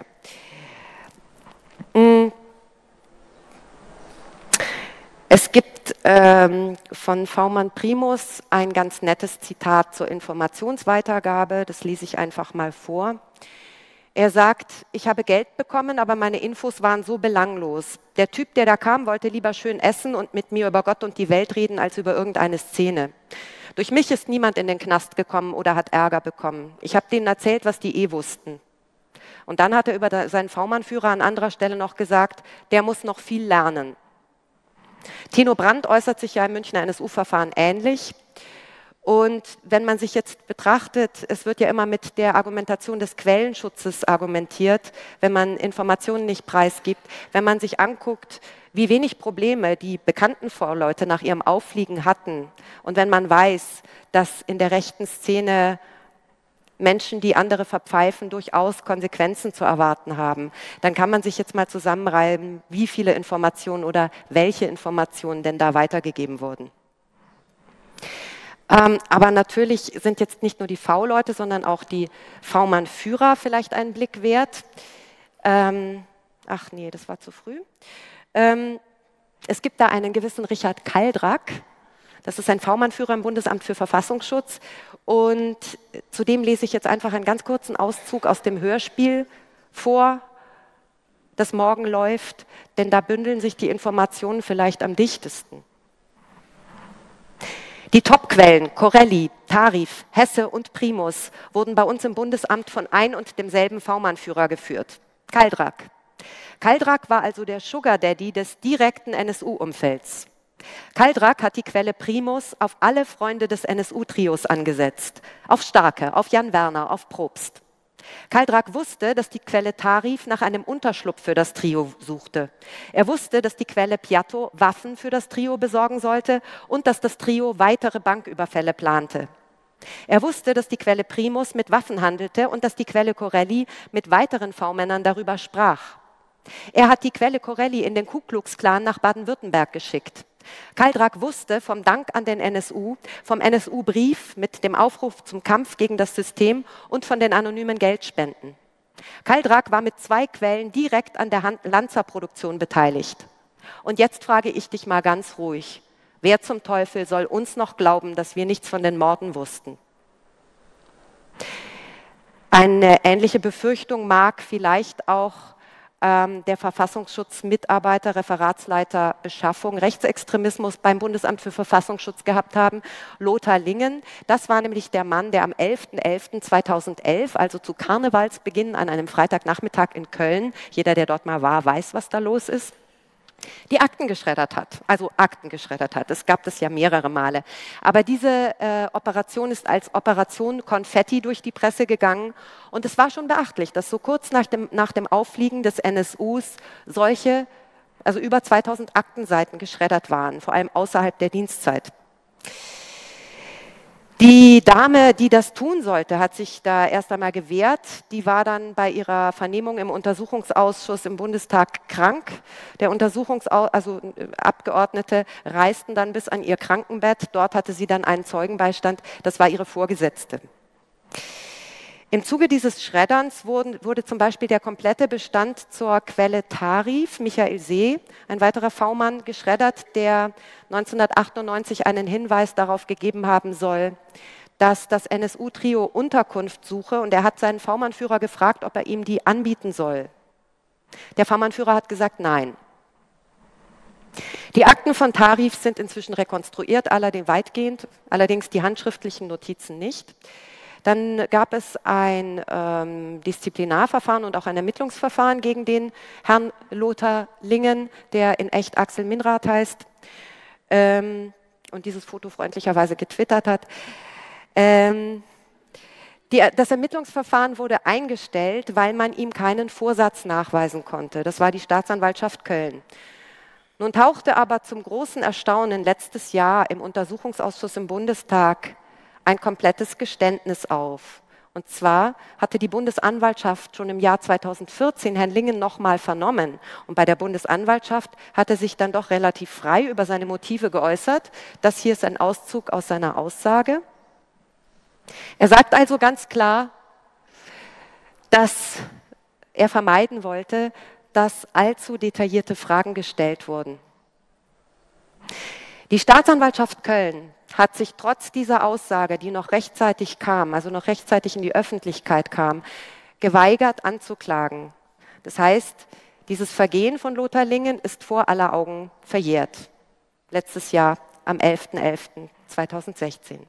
Es gibt von V-Mann Primus ein ganz nettes Zitat zur Informationsweitergabe, das lese ich einfach mal vor. Er sagt, ich habe Geld bekommen, aber meine Infos waren so belanglos. Der Typ, der da kam, wollte lieber schön essen und mit mir über Gott und die Welt reden, als über irgendeine Szene. Durch mich ist niemand in den Knast gekommen oder hat Ärger bekommen. Ich habe denen erzählt, was die eh wussten. Und dann hat er über seinen V-Mann-Führer an anderer Stelle noch gesagt, der muss noch viel lernen. Tino Brandt äußert sich ja im Münchner NSU-Verfahren ähnlich. Und wenn man sich jetzt betrachtet, es wird ja immer mit der Argumentation des Quellenschutzes argumentiert, wenn man Informationen nicht preisgibt. Wenn man sich anguckt, wie wenig Probleme die bekannten V-Leute nach ihrem Auffliegen hatten und wenn man weiß, dass in der rechten Szene Menschen, die andere verpfeifen, durchaus Konsequenzen zu erwarten haben, dann kann man sich jetzt mal zusammenreiben, wie viele Informationen oder welche Informationen denn da weitergegeben wurden. Aber natürlich sind jetzt nicht nur die V-Leute, sondern auch die V-Mann-Führer vielleicht einen Blick wert. Ach nee, das war zu früh. Es gibt da einen gewissen Richard Kaldrak. Das ist ein V-Mann-Führer im Bundesamt für Verfassungsschutz. Und zudem lese ich jetzt einfach einen ganz kurzen Auszug aus dem Hörspiel vor, das morgen läuft, denn da bündeln sich die Informationen vielleicht am dichtesten. Die Top-Quellen Corelli, Tarif, Hesse und Primus wurden bei uns im Bundesamt von ein und demselben V-Mann-Führer geführt, Kaldrak. Kaldrak war also der Sugar Daddy des direkten NSU-Umfelds. Kaldrak hat die Quelle Primus auf alle Freunde des NSU-Trios angesetzt, auf Starke, auf Jan Werner, auf Probst. Kaldrak wusste, dass die Quelle Tarif nach einem Unterschlupf für das Trio suchte. Er wusste, dass die Quelle Piatto Waffen für das Trio besorgen sollte und dass das Trio weitere Banküberfälle plante. Er wusste, dass die Quelle Primus mit Waffen handelte und dass die Quelle Corelli mit weiteren V-Männern darüber sprach. Er hat die Quelle Corelli in den Ku Klux Klan nach Baden-Württemberg geschickt. Kaldrak wusste vom Dank an den NSU, vom NSU-Brief mit dem Aufruf zum Kampf gegen das System und von den anonymen Geldspenden. Kaldrak war mit 2 Quellen direkt an der Lanza-Produktion beteiligt. Und jetzt frage ich dich mal ganz ruhig, wer zum Teufel soll uns noch glauben, dass wir nichts von den Morden wussten? Eine ähnliche Befürchtung mag vielleicht auch der Verfassungsschutzmitarbeiter, Referatsleiter Beschaffung, Rechtsextremismus beim Bundesamt für Verfassungsschutz gehabt haben, Lothar Lingen. Das war nämlich der Mann, der am 11.11.2011, also zu Karnevalsbeginn an einem Freitagnachmittag in Köln, jeder, der dort mal war, weiß, was da los ist, die Akten geschreddert hat, also Akten geschreddert hat. Es gab das ja mehrere Male. Aber diese Operation ist als Operation Konfetti durch die Presse gegangen. Und es war schon beachtlich, dass so kurz nach dem Auffliegen des NSUs solche, also über 2000 Aktenseiten geschreddert waren, vor allem außerhalb der Dienstzeit. Die Dame, die das tun sollte, hat sich da erst einmal gewehrt. Die war dann bei ihrer Vernehmung im Untersuchungsausschuss im Bundestag krank. Der Abgeordnete reisten dann bis an ihr Krankenbett. Dort hatte sie dann einen Zeugenbeistand. Das war ihre Vorgesetzte. Im Zuge dieses Schredderns wurde zum Beispiel der komplette Bestand zur Quelle Tarif, Michael See, ein weiterer V-Mann, geschreddert, der 1998 einen Hinweis darauf gegeben haben soll, dass das NSU-Trio Unterkunft suche, und er hat seinen V-Mann-Führer gefragt, ob er ihm die anbieten soll. Der V-Mann-Führer hat gesagt, nein. Die Akten von Tarif sind inzwischen rekonstruiert, allerdings weitgehend, allerdings die handschriftlichen Notizen nicht. Dann gab es ein Disziplinarverfahren und auch ein Ermittlungsverfahren gegen den Herrn Lothar Lingen, der in echt Axel Minrath heißt und dieses Foto freundlicherweise getwittert hat. Das Ermittlungsverfahren wurde eingestellt, weil man ihm keinen Vorsatz nachweisen konnte. Das war die Staatsanwaltschaft Köln. Nun tauchte aber zum großen Erstaunen letztes Jahr im Untersuchungsausschuss im Bundestag ein komplettes Geständnis auf. Und zwar hatte die Bundesanwaltschaft schon im Jahr 2014 Herrn Lingen nochmal vernommen. Und bei der Bundesanwaltschaft hat er sich dann doch relativ frei über seine Motive geäußert. Das hier ist ein Auszug aus seiner Aussage. Er sagt also ganz klar, dass er vermeiden wollte, dass allzu detaillierte Fragen gestellt wurden. Die Staatsanwaltschaft Köln hat sich trotz dieser Aussage, die noch rechtzeitig kam, also noch rechtzeitig in die Öffentlichkeit kam, geweigert anzuklagen. Das heißt, dieses Vergehen von Lothar Lingen ist vor aller Augen verjährt. Letztes Jahr am 11.11.2016.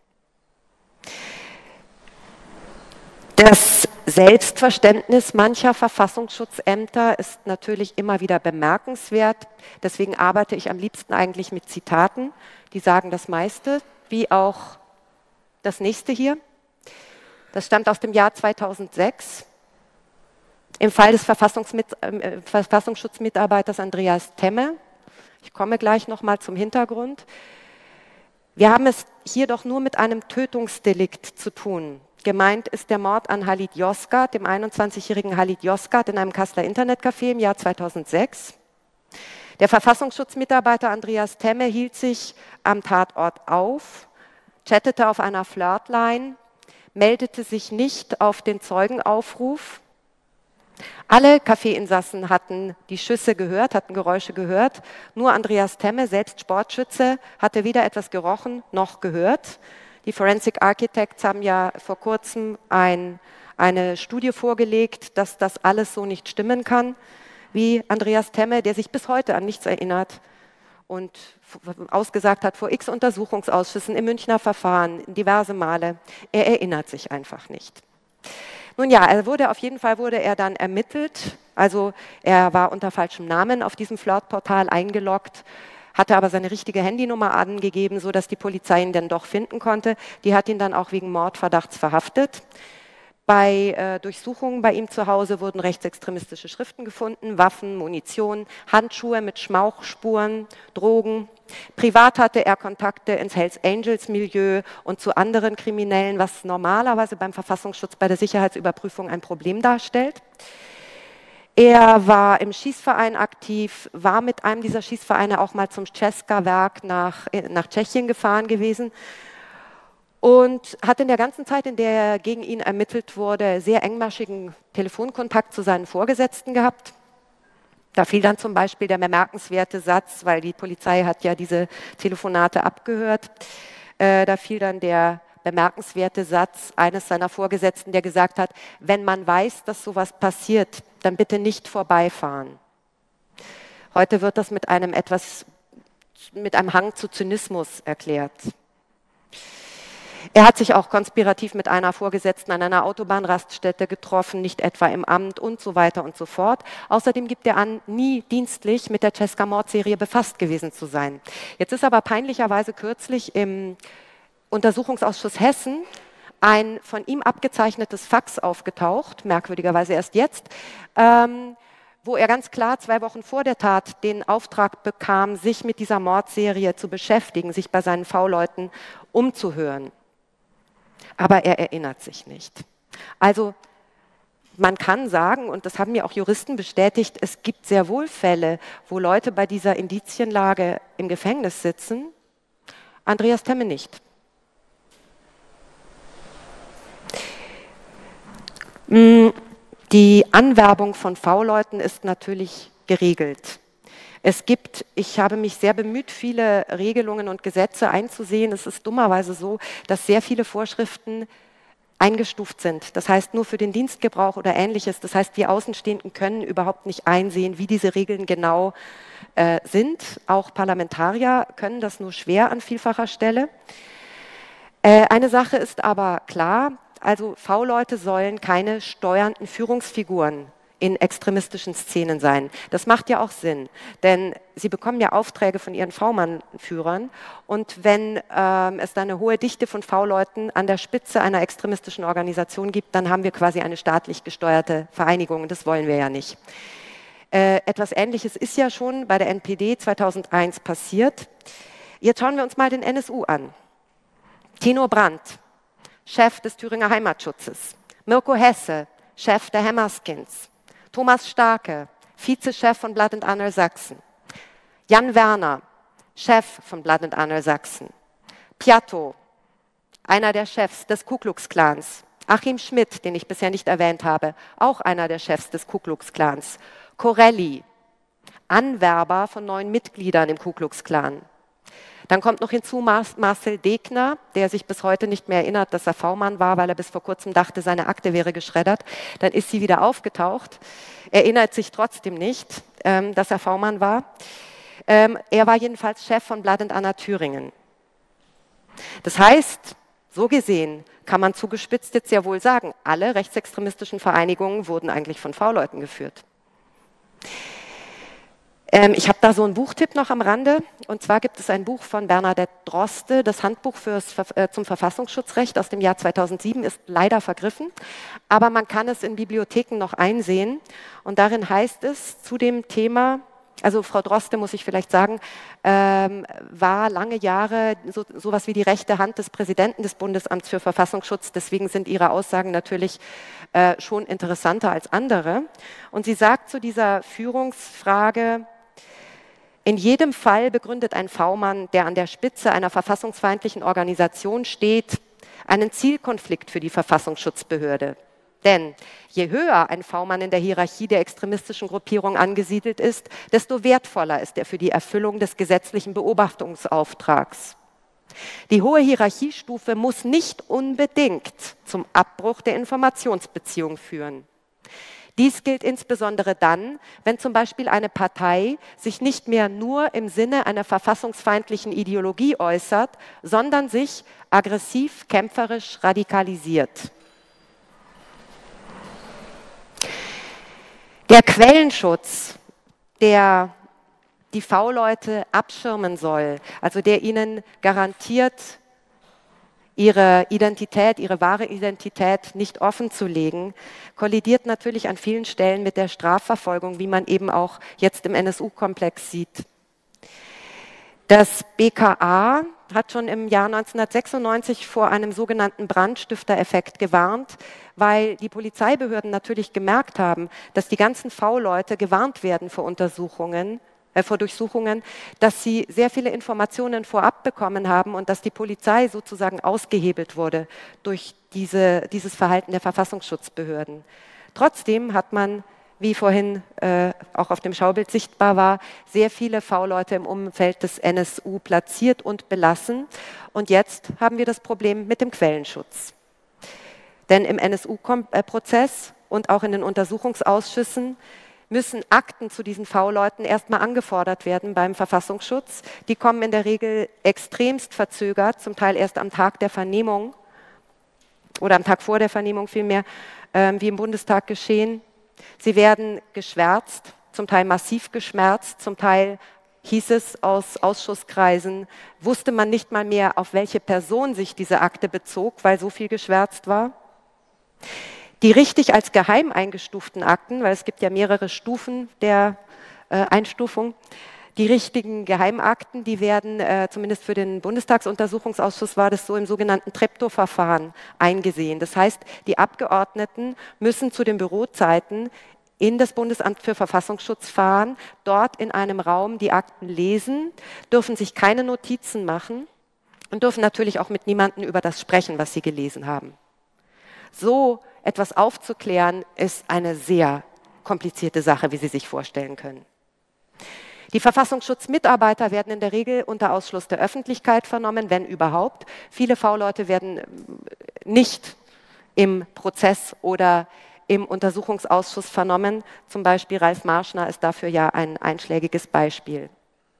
Das Selbstverständnis mancher Verfassungsschutzämter ist natürlich immer wieder bemerkenswert. Deswegen arbeite ich am liebsten eigentlich mit Zitaten, die sagen das meiste, wie auch das nächste hier. Das stammt aus dem Jahr 2006. Im Fall des Verfassungsschutzmitarbeiters Andreas Temme. Ich komme gleich noch mal zum Hintergrund. Wir haben es hier doch nur mit einem Tötungsdelikt zu tun. Gemeint ist der Mord an Halit Yozgat, dem 21-jährigen Halit Yozgat in einem Kasseler Internetcafé im Jahr 2006. Der Verfassungsschutzmitarbeiter Andreas Temme hielt sich am Tatort auf, chattete auf einer Flirtline, meldete sich nicht auf den Zeugenaufruf. Alle Caféinsassen hatten die Schüsse gehört, hatten Geräusche gehört. Nur Andreas Temme, selbst Sportschütze, hatte weder etwas gerochen noch gehört. Die Forensic Architects haben ja vor kurzem eine Studie vorgelegt, dass das alles so nicht stimmen kann, wie Andreas Temme, der sich bis heute an nichts erinnert und ausgesagt hat vor x Untersuchungsausschüssen im Münchner Verfahren, diverse Male. Er erinnert sich einfach nicht. Nun ja, auf jeden Fall wurde er dann ermittelt. Also er war unter falschem Namen auf diesem Flirtportal eingeloggt, hatte aber seine richtige Handynummer angegeben, sodass die Polizei ihn dann doch finden konnte. Die hat ihn dann auch wegen Mordverdachts verhaftet. Bei Durchsuchungen bei ihm zu Hause wurden rechtsextremistische Schriften gefunden, Waffen, Munition, Handschuhe mit Schmauchspuren, Drogen. Privat hatte er Kontakte ins Hells Angels Milieu und zu anderen Kriminellen, was normalerweise beim Verfassungsschutz bei der Sicherheitsüberprüfung ein Problem darstellt. Er war im Schießverein aktiv, war mit einem dieser Schießvereine auch mal zum Česká-Werk nach Tschechien gefahren gewesen und hat in der ganzen Zeit, in der gegen ihn ermittelt wurde, sehr engmaschigen Telefonkontakt zu seinen Vorgesetzten gehabt. Da fiel dann zum Beispiel der bemerkenswerte Satz, weil die Polizei hat ja diese Telefonate abgehört, da fiel dann der bemerkenswerte Satz eines seiner Vorgesetzten, der gesagt hat, wenn man weiß, dass sowas passiert, dann bitte nicht vorbeifahren. Heute wird das mit einem Hang zu Zynismus erklärt. Er hat sich auch konspirativ mit einer Vorgesetzten an einer Autobahnraststätte getroffen, nicht etwa im Amt und so weiter und so fort. Außerdem gibt er an, nie dienstlich mit der Česká-Mordserie befasst gewesen zu sein. Jetzt ist aber peinlicherweise kürzlich im Untersuchungsausschuss Hessen ein von ihm abgezeichnetes Fax aufgetaucht, merkwürdigerweise erst jetzt, wo er ganz klar 2 Wochen vor der Tat den Auftrag bekam, sich mit dieser Mordserie zu beschäftigen, sich bei seinen V-Leuten umzuhören. Aber er erinnert sich nicht. Also man kann sagen, und das haben mir auch Juristen bestätigt, es gibt sehr wohl Fälle, wo Leute bei dieser Indizienlage im Gefängnis sitzen, Andreas Temme nicht. Die Anwerbung von V-Leuten ist natürlich geregelt. Ich habe mich sehr bemüht, viele Regelungen und Gesetze einzusehen. Es ist dummerweise so, dass sehr viele Vorschriften eingestuft sind. Das heißt, nur für den Dienstgebrauch oder Ähnliches. Das heißt, wir Außenstehenden können überhaupt nicht einsehen, wie diese Regeln genau sind. Auch Parlamentarier können das nur schwer an vielfacher Stelle. Eine Sache ist aber klar, also V-Leute sollen keine steuernden Führungsfiguren in extremistischen Szenen sein. Das macht ja auch Sinn, denn sie bekommen ja Aufträge von ihren V-Mann-Führern und wenn es da eine hohe Dichte von V-Leuten an der Spitze einer extremistischen Organisation gibt, dann haben wir quasi eine staatlich gesteuerte Vereinigung und das wollen wir ja nicht. Etwas Ähnliches ist ja schon bei der NPD 2001 passiert. Jetzt schauen wir uns mal den NSU an. Tino Brandt, Chef des Thüringer Heimatschutzes. Mirko Hesse, Chef der Hammerskins. Thomas Starke, Vizechef von Blood and Honor Sachsen. Jan Werner, Chef von Blood and Honor Sachsen. Piatto, einer der Chefs des Ku Klux Klans. Achim Schmidt, den ich bisher nicht erwähnt habe, auch einer der Chefs des Ku Klux Klans. Corelli, Anwerber von neuen Mitgliedern im Ku Klux Klan. Dann kommt noch hinzu Marcel Degner, der sich bis heute nicht mehr erinnert, dass er V-Mann war, weil er bis vor kurzem dachte, seine Akte wäre geschreddert. Dann ist sie wieder aufgetaucht, erinnert sich trotzdem nicht, dass er V-Mann war. Er war jedenfalls Chef von Blood and Honor Thüringen. Das heißt, so gesehen kann man zugespitzt jetzt sehr wohl sagen, alle rechtsextremistischen Vereinigungen wurden eigentlich von V-Leuten geführt. Ich habe da so einen Buchtipp noch am Rande. Und zwar gibt es ein Buch von Bernadette Droste, das Handbuch zum Verfassungsschutzrecht aus dem Jahr 2007, ist leider vergriffen. Aber man kann es in Bibliotheken noch einsehen. Und darin heißt es zu dem Thema, also Frau Droste, muss ich vielleicht sagen, war lange Jahre sowas wie die rechte Hand des Präsidenten des Bundesamts für Verfassungsschutz. Deswegen sind ihre Aussagen natürlich schon interessanter als andere. Und sie sagt zu dieser Führungsfrage: In jedem Fall begründet ein V-Mann, der an der Spitze einer verfassungsfeindlichen Organisation steht, einen Zielkonflikt für die Verfassungsschutzbehörde. Denn je höher ein V-Mann in der Hierarchie der extremistischen Gruppierung angesiedelt ist, desto wertvoller ist er für die Erfüllung des gesetzlichen Beobachtungsauftrags. Die hohe Hierarchiestufe muss nicht unbedingt zum Abbruch der Informationsbeziehung führen. Dies gilt insbesondere dann, wenn zum Beispiel eine Partei sich nicht mehr nur im Sinne einer verfassungsfeindlichen Ideologie äußert, sondern sich aggressiv, kämpferisch radikalisiert. Der Quellenschutz, der die V-Leute abschirmen soll, also der ihnen garantiert, ihre Identität, ihre wahre Identität nicht offen zu legen, kollidiert natürlich an vielen Stellen mit der Strafverfolgung, wie man eben auch jetzt im NSU-Komplex sieht. Das BKA hat schon im Jahr 1996 vor einem sogenannten Brandstiftereffekt gewarnt, weil die Polizeibehörden natürlich gemerkt haben, dass die ganzen V-Leute gewarnt werden vor Durchsuchungen, dass sie sehr viele Informationen vorab bekommen haben und dass die Polizei sozusagen ausgehebelt wurde durch dieses Verhalten der Verfassungsschutzbehörden. Trotzdem hat man, wie vorhin auch auf dem Schaubild sichtbar war, sehr viele V-Leute im Umfeld des NSU platziert und belassen. Und jetzt haben wir das Problem mit dem Quellenschutz. Denn im NSU-Prozess und auch in den Untersuchungsausschüssen müssen Akten zu diesen V-Leuten erstmal angefordert werden beim Verfassungsschutz. Die kommen in der Regel extremst verzögert, zum Teil erst am Tag der Vernehmung oder am Tag vor der Vernehmung vielmehr, wie im Bundestag geschehen. Sie werden geschwärzt, zum Teil massiv geschmerzt, zum Teil hieß es aus Ausschusskreisen, wusste man nicht mal mehr, auf welche Person sich diese Akte bezog, weil so viel geschwärzt war. Die richtig als geheim eingestuften Akten, weil es gibt ja mehrere Stufen der Einstufung, die richtigen Geheimakten, die werden, zumindest für den Bundestagsuntersuchungsausschuss war das so, im sogenannten Treptow-Verfahren eingesehen. Das heißt, die Abgeordneten müssen zu den Bürozeiten in das Bundesamt für Verfassungsschutz fahren, dort in einem Raum die Akten lesen, dürfen sich keine Notizen machen und dürfen natürlich auch mit niemandem über das sprechen, was sie gelesen haben. So etwas aufzuklären, ist eine sehr komplizierte Sache, wie Sie sich vorstellen können. Die Verfassungsschutzmitarbeiter werden in der Regel unter Ausschluss der Öffentlichkeit vernommen, wenn überhaupt. Viele V-Leute werden nicht im Prozess oder im Untersuchungsausschuss vernommen. Zum Beispiel Ralf Marschner ist dafür ja ein einschlägiges Beispiel.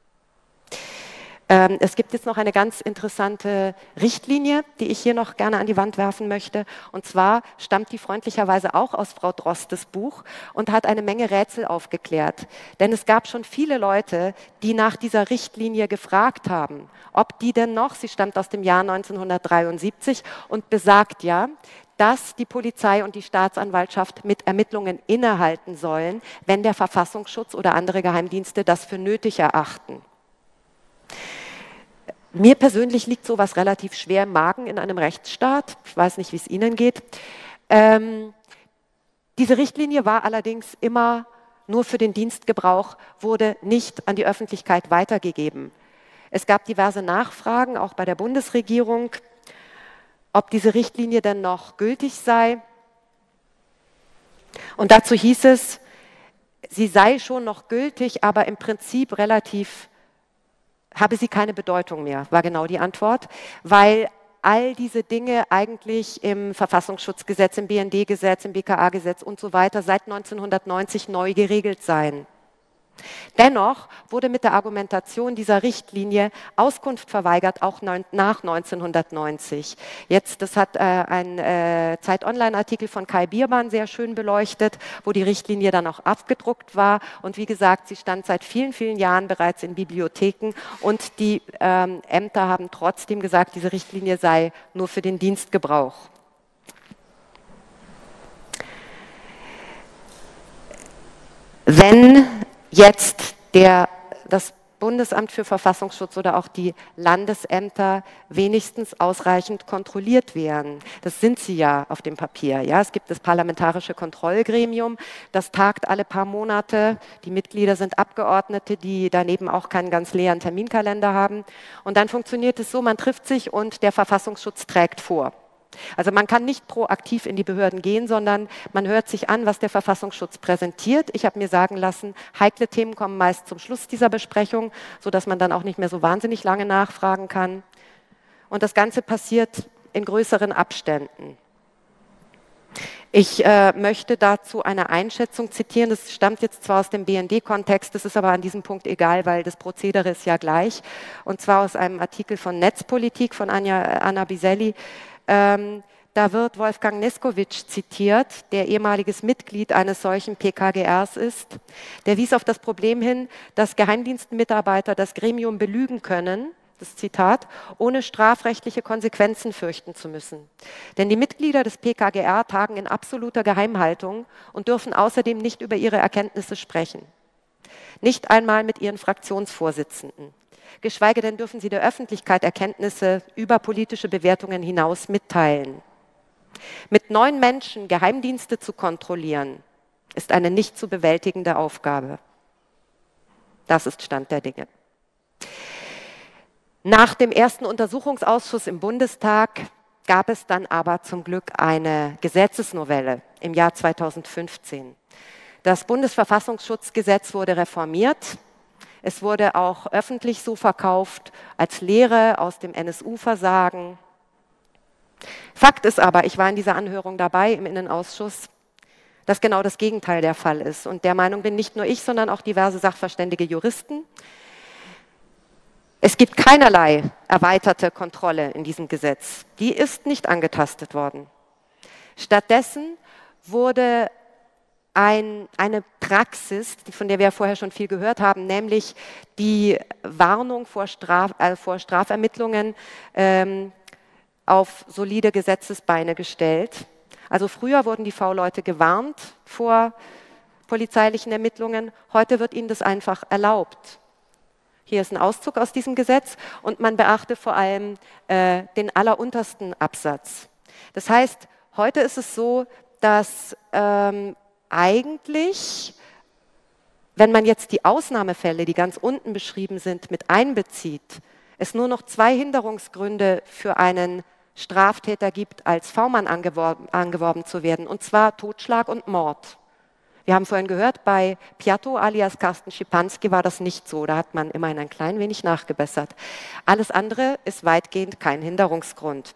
Es gibt jetzt noch eine ganz interessante Richtlinie, die ich hier noch gerne an die Wand werfen möchte. Und zwar stammt die freundlicherweise auch aus Frau Drostes Buch und hat eine Menge Rätsel aufgeklärt. Denn es gab schon viele Leute, die nach dieser Richtlinie gefragt haben, ob die denn noch, sie stammt aus dem Jahr 1973 und besagt ja, dass die Polizei und die Staatsanwaltschaft mit Ermittlungen innehalten sollen, wenn der Verfassungsschutz oder andere Geheimdienste das für nötig erachten. Mir persönlich liegt sowas relativ schwer im Magen in einem Rechtsstaat. Ich weiß nicht, wie es Ihnen geht. Diese Richtlinie war allerdings immer nur für den Dienstgebrauch, wurde nicht an die Öffentlichkeit weitergegeben. Es gab diverse Nachfragen, auch bei der Bundesregierung, ob diese Richtlinie denn noch gültig sei. Und dazu hieß es, sie sei schon noch gültig, aber im Prinzip habe sie keine Bedeutung mehr, war genau die Antwort, weil all diese Dinge eigentlich im Verfassungsschutzgesetz, im BND-Gesetz, im BKA-Gesetz und so weiter seit 1990 neu geregelt seien. Dennoch wurde mit der Argumentation dieser Richtlinie Auskunft verweigert, auch nach 1990. Jetzt, das hat ein Zeit-Online-Artikel von Kai Biermann sehr schön beleuchtet, wo die Richtlinie dann auch abgedruckt war. Und wie gesagt, sie stand seit vielen, vielen Jahren bereits in Bibliotheken und die Ämter haben trotzdem gesagt, diese Richtlinie sei nur für den Dienstgebrauch. Wenn jetzt das Bundesamt für Verfassungsschutz oder auch die Landesämter wenigstens ausreichend kontrolliert wären. Das sind sie ja auf dem Papier. Ja? Es gibt das Parlamentarische Kontrollgremium, das tagt alle paar Monate. Die Mitglieder sind Abgeordnete, die daneben auch keinen ganz leeren Terminkalender haben. Und dann funktioniert es so, man trifft sich und der Verfassungsschutz trägt vor. Also man kann nicht proaktiv in die Behörden gehen, sondern man hört sich an, was der Verfassungsschutz präsentiert. Ich habe mir sagen lassen, heikle Themen kommen meist zum Schluss dieser Besprechung, sodass man dann auch nicht mehr so wahnsinnig lange nachfragen kann. Und das Ganze passiert in größeren Abständen. Ich möchte dazu eine Einschätzung zitieren, das stammt jetzt zwar aus dem BND-Kontext, das ist aber an diesem Punkt egal, weil das Prozedere ist ja gleich. Und zwar aus einem Artikel von Netzpolitik von Anna Biselli. Da wird Wolfgang Neskowitsch zitiert, der ehemaliges Mitglied eines solchen PKGRs ist. Der wies auf das Problem hin, dass Geheimdienstmitarbeiter das Gremium belügen können, das Zitat, ohne strafrechtliche Konsequenzen fürchten zu müssen. Denn die Mitglieder des PKGR tagen in absoluter Geheimhaltung und dürfen außerdem nicht über ihre Erkenntnisse sprechen. Nicht einmal mit ihren Fraktionsvorsitzenden. Geschweige denn dürfen sie der Öffentlichkeit Erkenntnisse über politische Bewertungen hinaus mitteilen. Mit 9 Menschen Geheimdienste zu kontrollieren, ist eine nicht zu bewältigende Aufgabe. Das ist Stand der Dinge. Nach dem ersten Untersuchungsausschuss im Bundestag gab es dann aber zum Glück eine Gesetzesnovelle im Jahr 2015. Das Bundesverfassungsschutzgesetz wurde reformiert. Es wurde auch öffentlich so verkauft als Lehre aus dem NSU-Versagen. Fakt ist aber, ich war in dieser Anhörung dabei im Innenausschuss, dass genau das Gegenteil der Fall ist. Und der Meinung bin nicht nur ich, sondern auch diverse sachverständige Juristen. Es gibt keinerlei erweiterte Kontrolle in diesem Gesetz. Die ist nicht angetastet worden. Stattdessen wurde eine Praxis, von der wir vorher schon viel gehört haben, nämlich die Warnung vor Strafermittlungen auf solide Gesetzesbeine gestellt. Also früher wurden die V-Leute gewarnt vor polizeilichen Ermittlungen, heute wird ihnen das einfach erlaubt. Hier ist ein Auszug aus diesem Gesetz und man beachte vor allem den alleruntersten Absatz. Das heißt, heute ist es so, dass eigentlich, wenn man jetzt die Ausnahmefälle, die ganz unten beschrieben sind, mit einbezieht, es nur noch 2 Hinderungsgründe für einen Straftäter gibt, als V-Mann angeworben zu werden, und zwar Totschlag und Mord. Wir haben vorhin gehört, bei Piatto alias Carsten Schipanski war das nicht so. Da hat man immerhin ein klein wenig nachgebessert. Alles andere ist weitgehend kein Hinderungsgrund.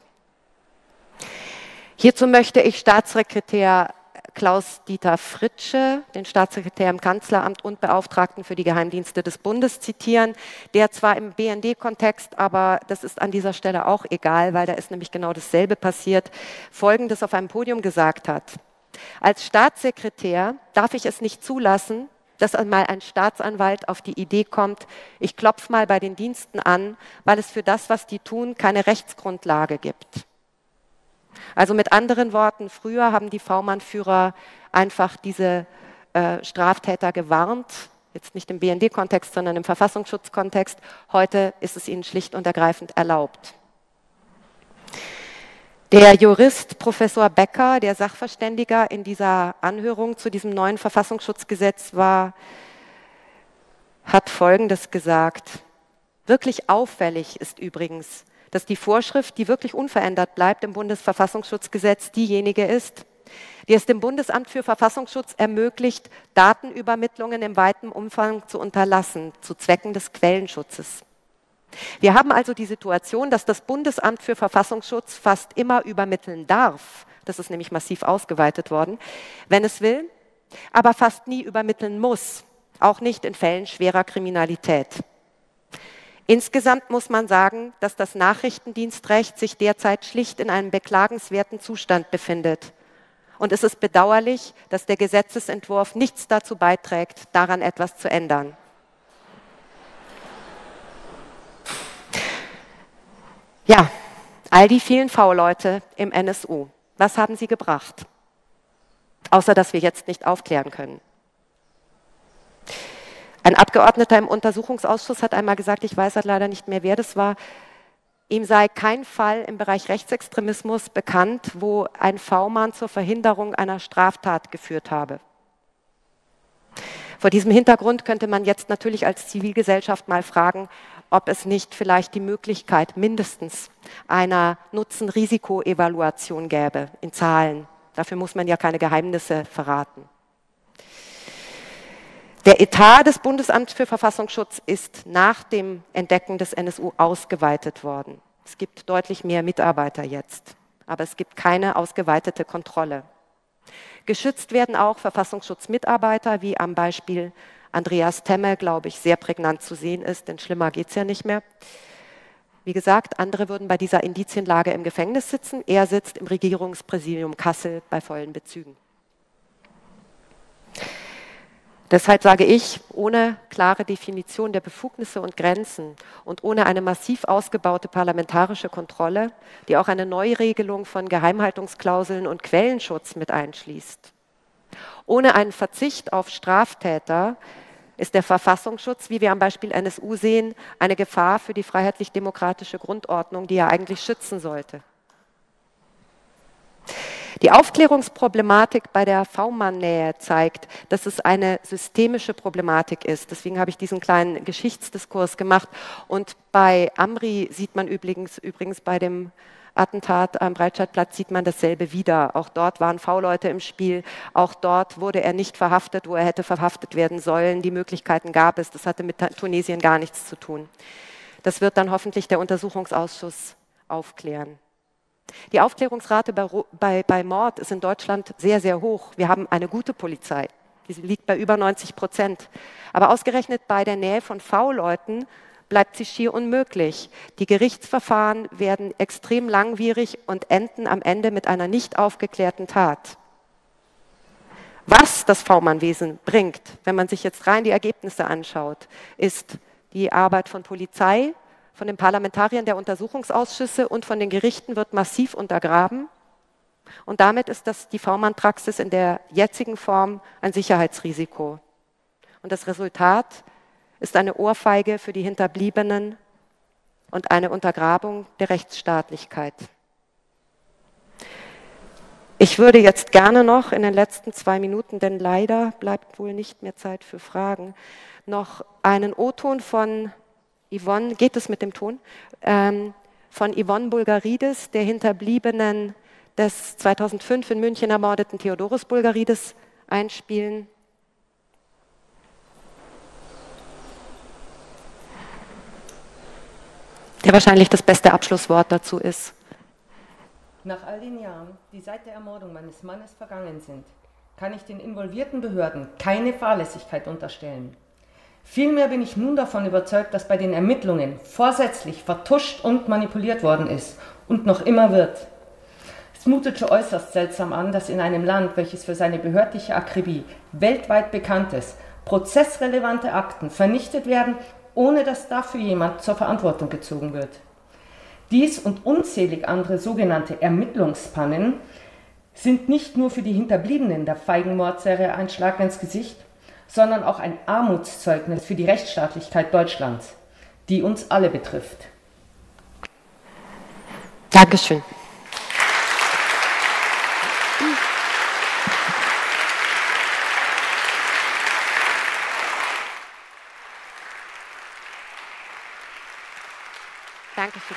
Hierzu möchte ich Staatssekretär Klaus-Dieter Fritsche, den Staatssekretär im Kanzleramt und Beauftragten für die Geheimdienste des Bundes, zitieren, der zwar im BND-Kontext, aber das ist an dieser Stelle auch egal, weil da ist nämlich genau dasselbe passiert, Folgendes auf einem Podium gesagt hat. Als Staatssekretär darf ich es nicht zulassen, dass einmal ein Staatsanwalt auf die Idee kommt, ich klopfe mal bei den Diensten an, weil es für das, was die tun, keine Rechtsgrundlage gibt. Also mit anderen Worten, früher haben die V-Mann-Führer einfach diese Straftäter gewarnt, jetzt nicht im BND-Kontext, sondern im Verfassungsschutzkontext. Heute ist es ihnen schlicht und ergreifend erlaubt. Der Jurist Professor Becker, der Sachverständiger in dieser Anhörung zu diesem neuen Verfassungsschutzgesetz war, hat Folgendes gesagt. Wirklich auffällig ist übrigens, dass die Vorschrift, die wirklich unverändert bleibt im Bundesverfassungsschutzgesetz, diejenige ist, die es dem Bundesamt für Verfassungsschutz ermöglicht, Datenübermittlungen im weiten Umfang zu unterlassen, zu Zwecken des Quellenschutzes. Wir haben also die Situation, dass das Bundesamt für Verfassungsschutz fast immer übermitteln darf, das ist nämlich massiv ausgeweitet worden, wenn es will, aber fast nie übermitteln muss, auch nicht in Fällen schwerer Kriminalität. Insgesamt muss man sagen, dass das Nachrichtendienstrecht sich derzeit schlicht in einem beklagenswerten Zustand befindet. Und es ist bedauerlich, dass der Gesetzesentwurf nichts dazu beiträgt, daran etwas zu ändern. Ja, all die vielen V-Leute im NSU, was haben sie gebracht? Außer dass wir jetzt nicht aufklären können. Ein Abgeordneter im Untersuchungsausschuss hat einmal gesagt, ich weiß halt leider nicht mehr, wer das war, ihm sei kein Fall im Bereich Rechtsextremismus bekannt, wo ein V-Mann zur Verhinderung einer Straftat geführt habe. Vor diesem Hintergrund könnte man jetzt natürlich als Zivilgesellschaft mal fragen, ob es nicht vielleicht die Möglichkeit mindestens einer Nutzen-Risiko-Evaluation gäbe in Zahlen. Dafür muss man ja keine Geheimnisse verraten. Der Etat des Bundesamts für Verfassungsschutz ist nach dem Entdecken des NSU ausgeweitet worden. Es gibt deutlich mehr Mitarbeiter jetzt, aber es gibt keine ausgeweitete Kontrolle. Geschützt werden auch Verfassungsschutzmitarbeiter, wie am Beispiel Andreas Temme, glaube ich, sehr prägnant zu sehen ist, denn schlimmer geht es ja nicht mehr. Wie gesagt, andere würden bei dieser Indizienlage im Gefängnis sitzen. Er sitzt im Regierungspräsidium Kassel bei vollen Bezügen. Deshalb sage ich, ohne klare Definition der Befugnisse und Grenzen und ohne eine massiv ausgebaute parlamentarische Kontrolle, die auch eine Neuregelung von Geheimhaltungsklauseln und Quellenschutz mit einschließt, ohne einen Verzicht auf Straftäter, ist der Verfassungsschutz, wie wir am Beispiel NSU sehen, eine Gefahr für die freiheitlich-demokratische Grundordnung, die er eigentlich schützen sollte. Die Aufklärungsproblematik bei der V-Mann-Nähe zeigt, dass es eine systemische Problematik ist. Deswegen habe ich diesen kleinen Geschichtsdiskurs gemacht. Und bei Amri sieht man übrigens bei dem Attentat am Breitscheidplatz sieht man dasselbe wieder. Auch dort waren V-Leute im Spiel. Auch dort wurde er nicht verhaftet, wo er hätte verhaftet werden sollen. Die Möglichkeiten gab es. Das hatte mit Tunesien gar nichts zu tun. Das wird dann hoffentlich der Untersuchungsausschuss aufklären. Die Aufklärungsrate bei Mord ist in Deutschland sehr, sehr hoch. Wir haben eine gute Polizei. Die liegt bei über 90%. Aber ausgerechnet bei der Nähe von V-Leuten bleibt sie schier unmöglich. Die Gerichtsverfahren werden extrem langwierig und enden am Ende mit einer nicht aufgeklärten Tat. Was das V-Mann-Wesen bringt, wenn man sich jetzt rein die Ergebnisse anschaut, ist die Arbeit von Polizei, von den Parlamentariern der Untersuchungsausschüsse und von den Gerichten wird massiv untergraben. Und damit ist die V-Mann-Praxis in der jetzigen Form ein Sicherheitsrisiko. Und das Resultat ist eine Ohrfeige für die Hinterbliebenen und eine Untergrabung der Rechtsstaatlichkeit. Ich würde jetzt gerne noch in den letzten 2 Minuten, denn leider bleibt wohl nicht mehr Zeit für Fragen, noch einen O-Ton von Yvonne, geht es mit dem Ton? Von Yvonne Bulgaridis, der Hinterbliebenen des 2005 in München ermordeten Theodoros Bulgaridis, einspielen. Der wahrscheinlich das beste Abschlusswort dazu ist. Nach all den Jahren, die seit der Ermordung meines Mannes vergangen sind, kann ich den involvierten Behörden keine Fahrlässigkeit unterstellen. Vielmehr bin ich nun davon überzeugt, dass bei den Ermittlungen vorsätzlich vertuscht und manipuliert worden ist und noch immer wird. Es mutet schon äußerst seltsam an, dass in einem Land, welches für seine behördliche Akribie weltweit bekannt ist, prozessrelevante Akten vernichtet werden, ohne dass dafür jemand zur Verantwortung gezogen wird. Dies und unzählig andere sogenannte Ermittlungspannen sind nicht nur für die Hinterbliebenen der feigen Mordserie ein Schlag ins Gesicht, sondern auch ein Armutszeugnis für die Rechtsstaatlichkeit Deutschlands, die uns alle betrifft. Dankeschön. Dankeschön.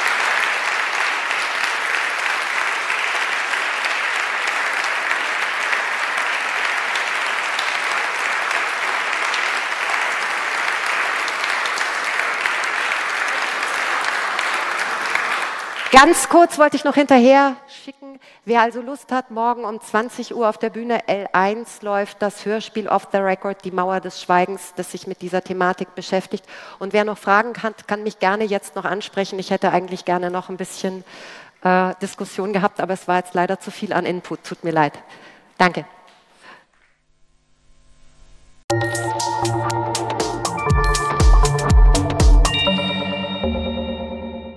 Ganz kurz wollte ich noch hinterher schicken, wer also Lust hat, morgen um 20 Uhr auf der Bühne L1 läuft das Hörspiel Off the Record, die Mauer des Schweigens, das sich mit dieser Thematik beschäftigt. Und wer noch Fragen hat, kann mich gerne jetzt noch ansprechen. Ich hätte eigentlich gerne noch ein bisschen Diskussion gehabt, aber es war jetzt leider zu viel an Input. Tut mir leid. Danke.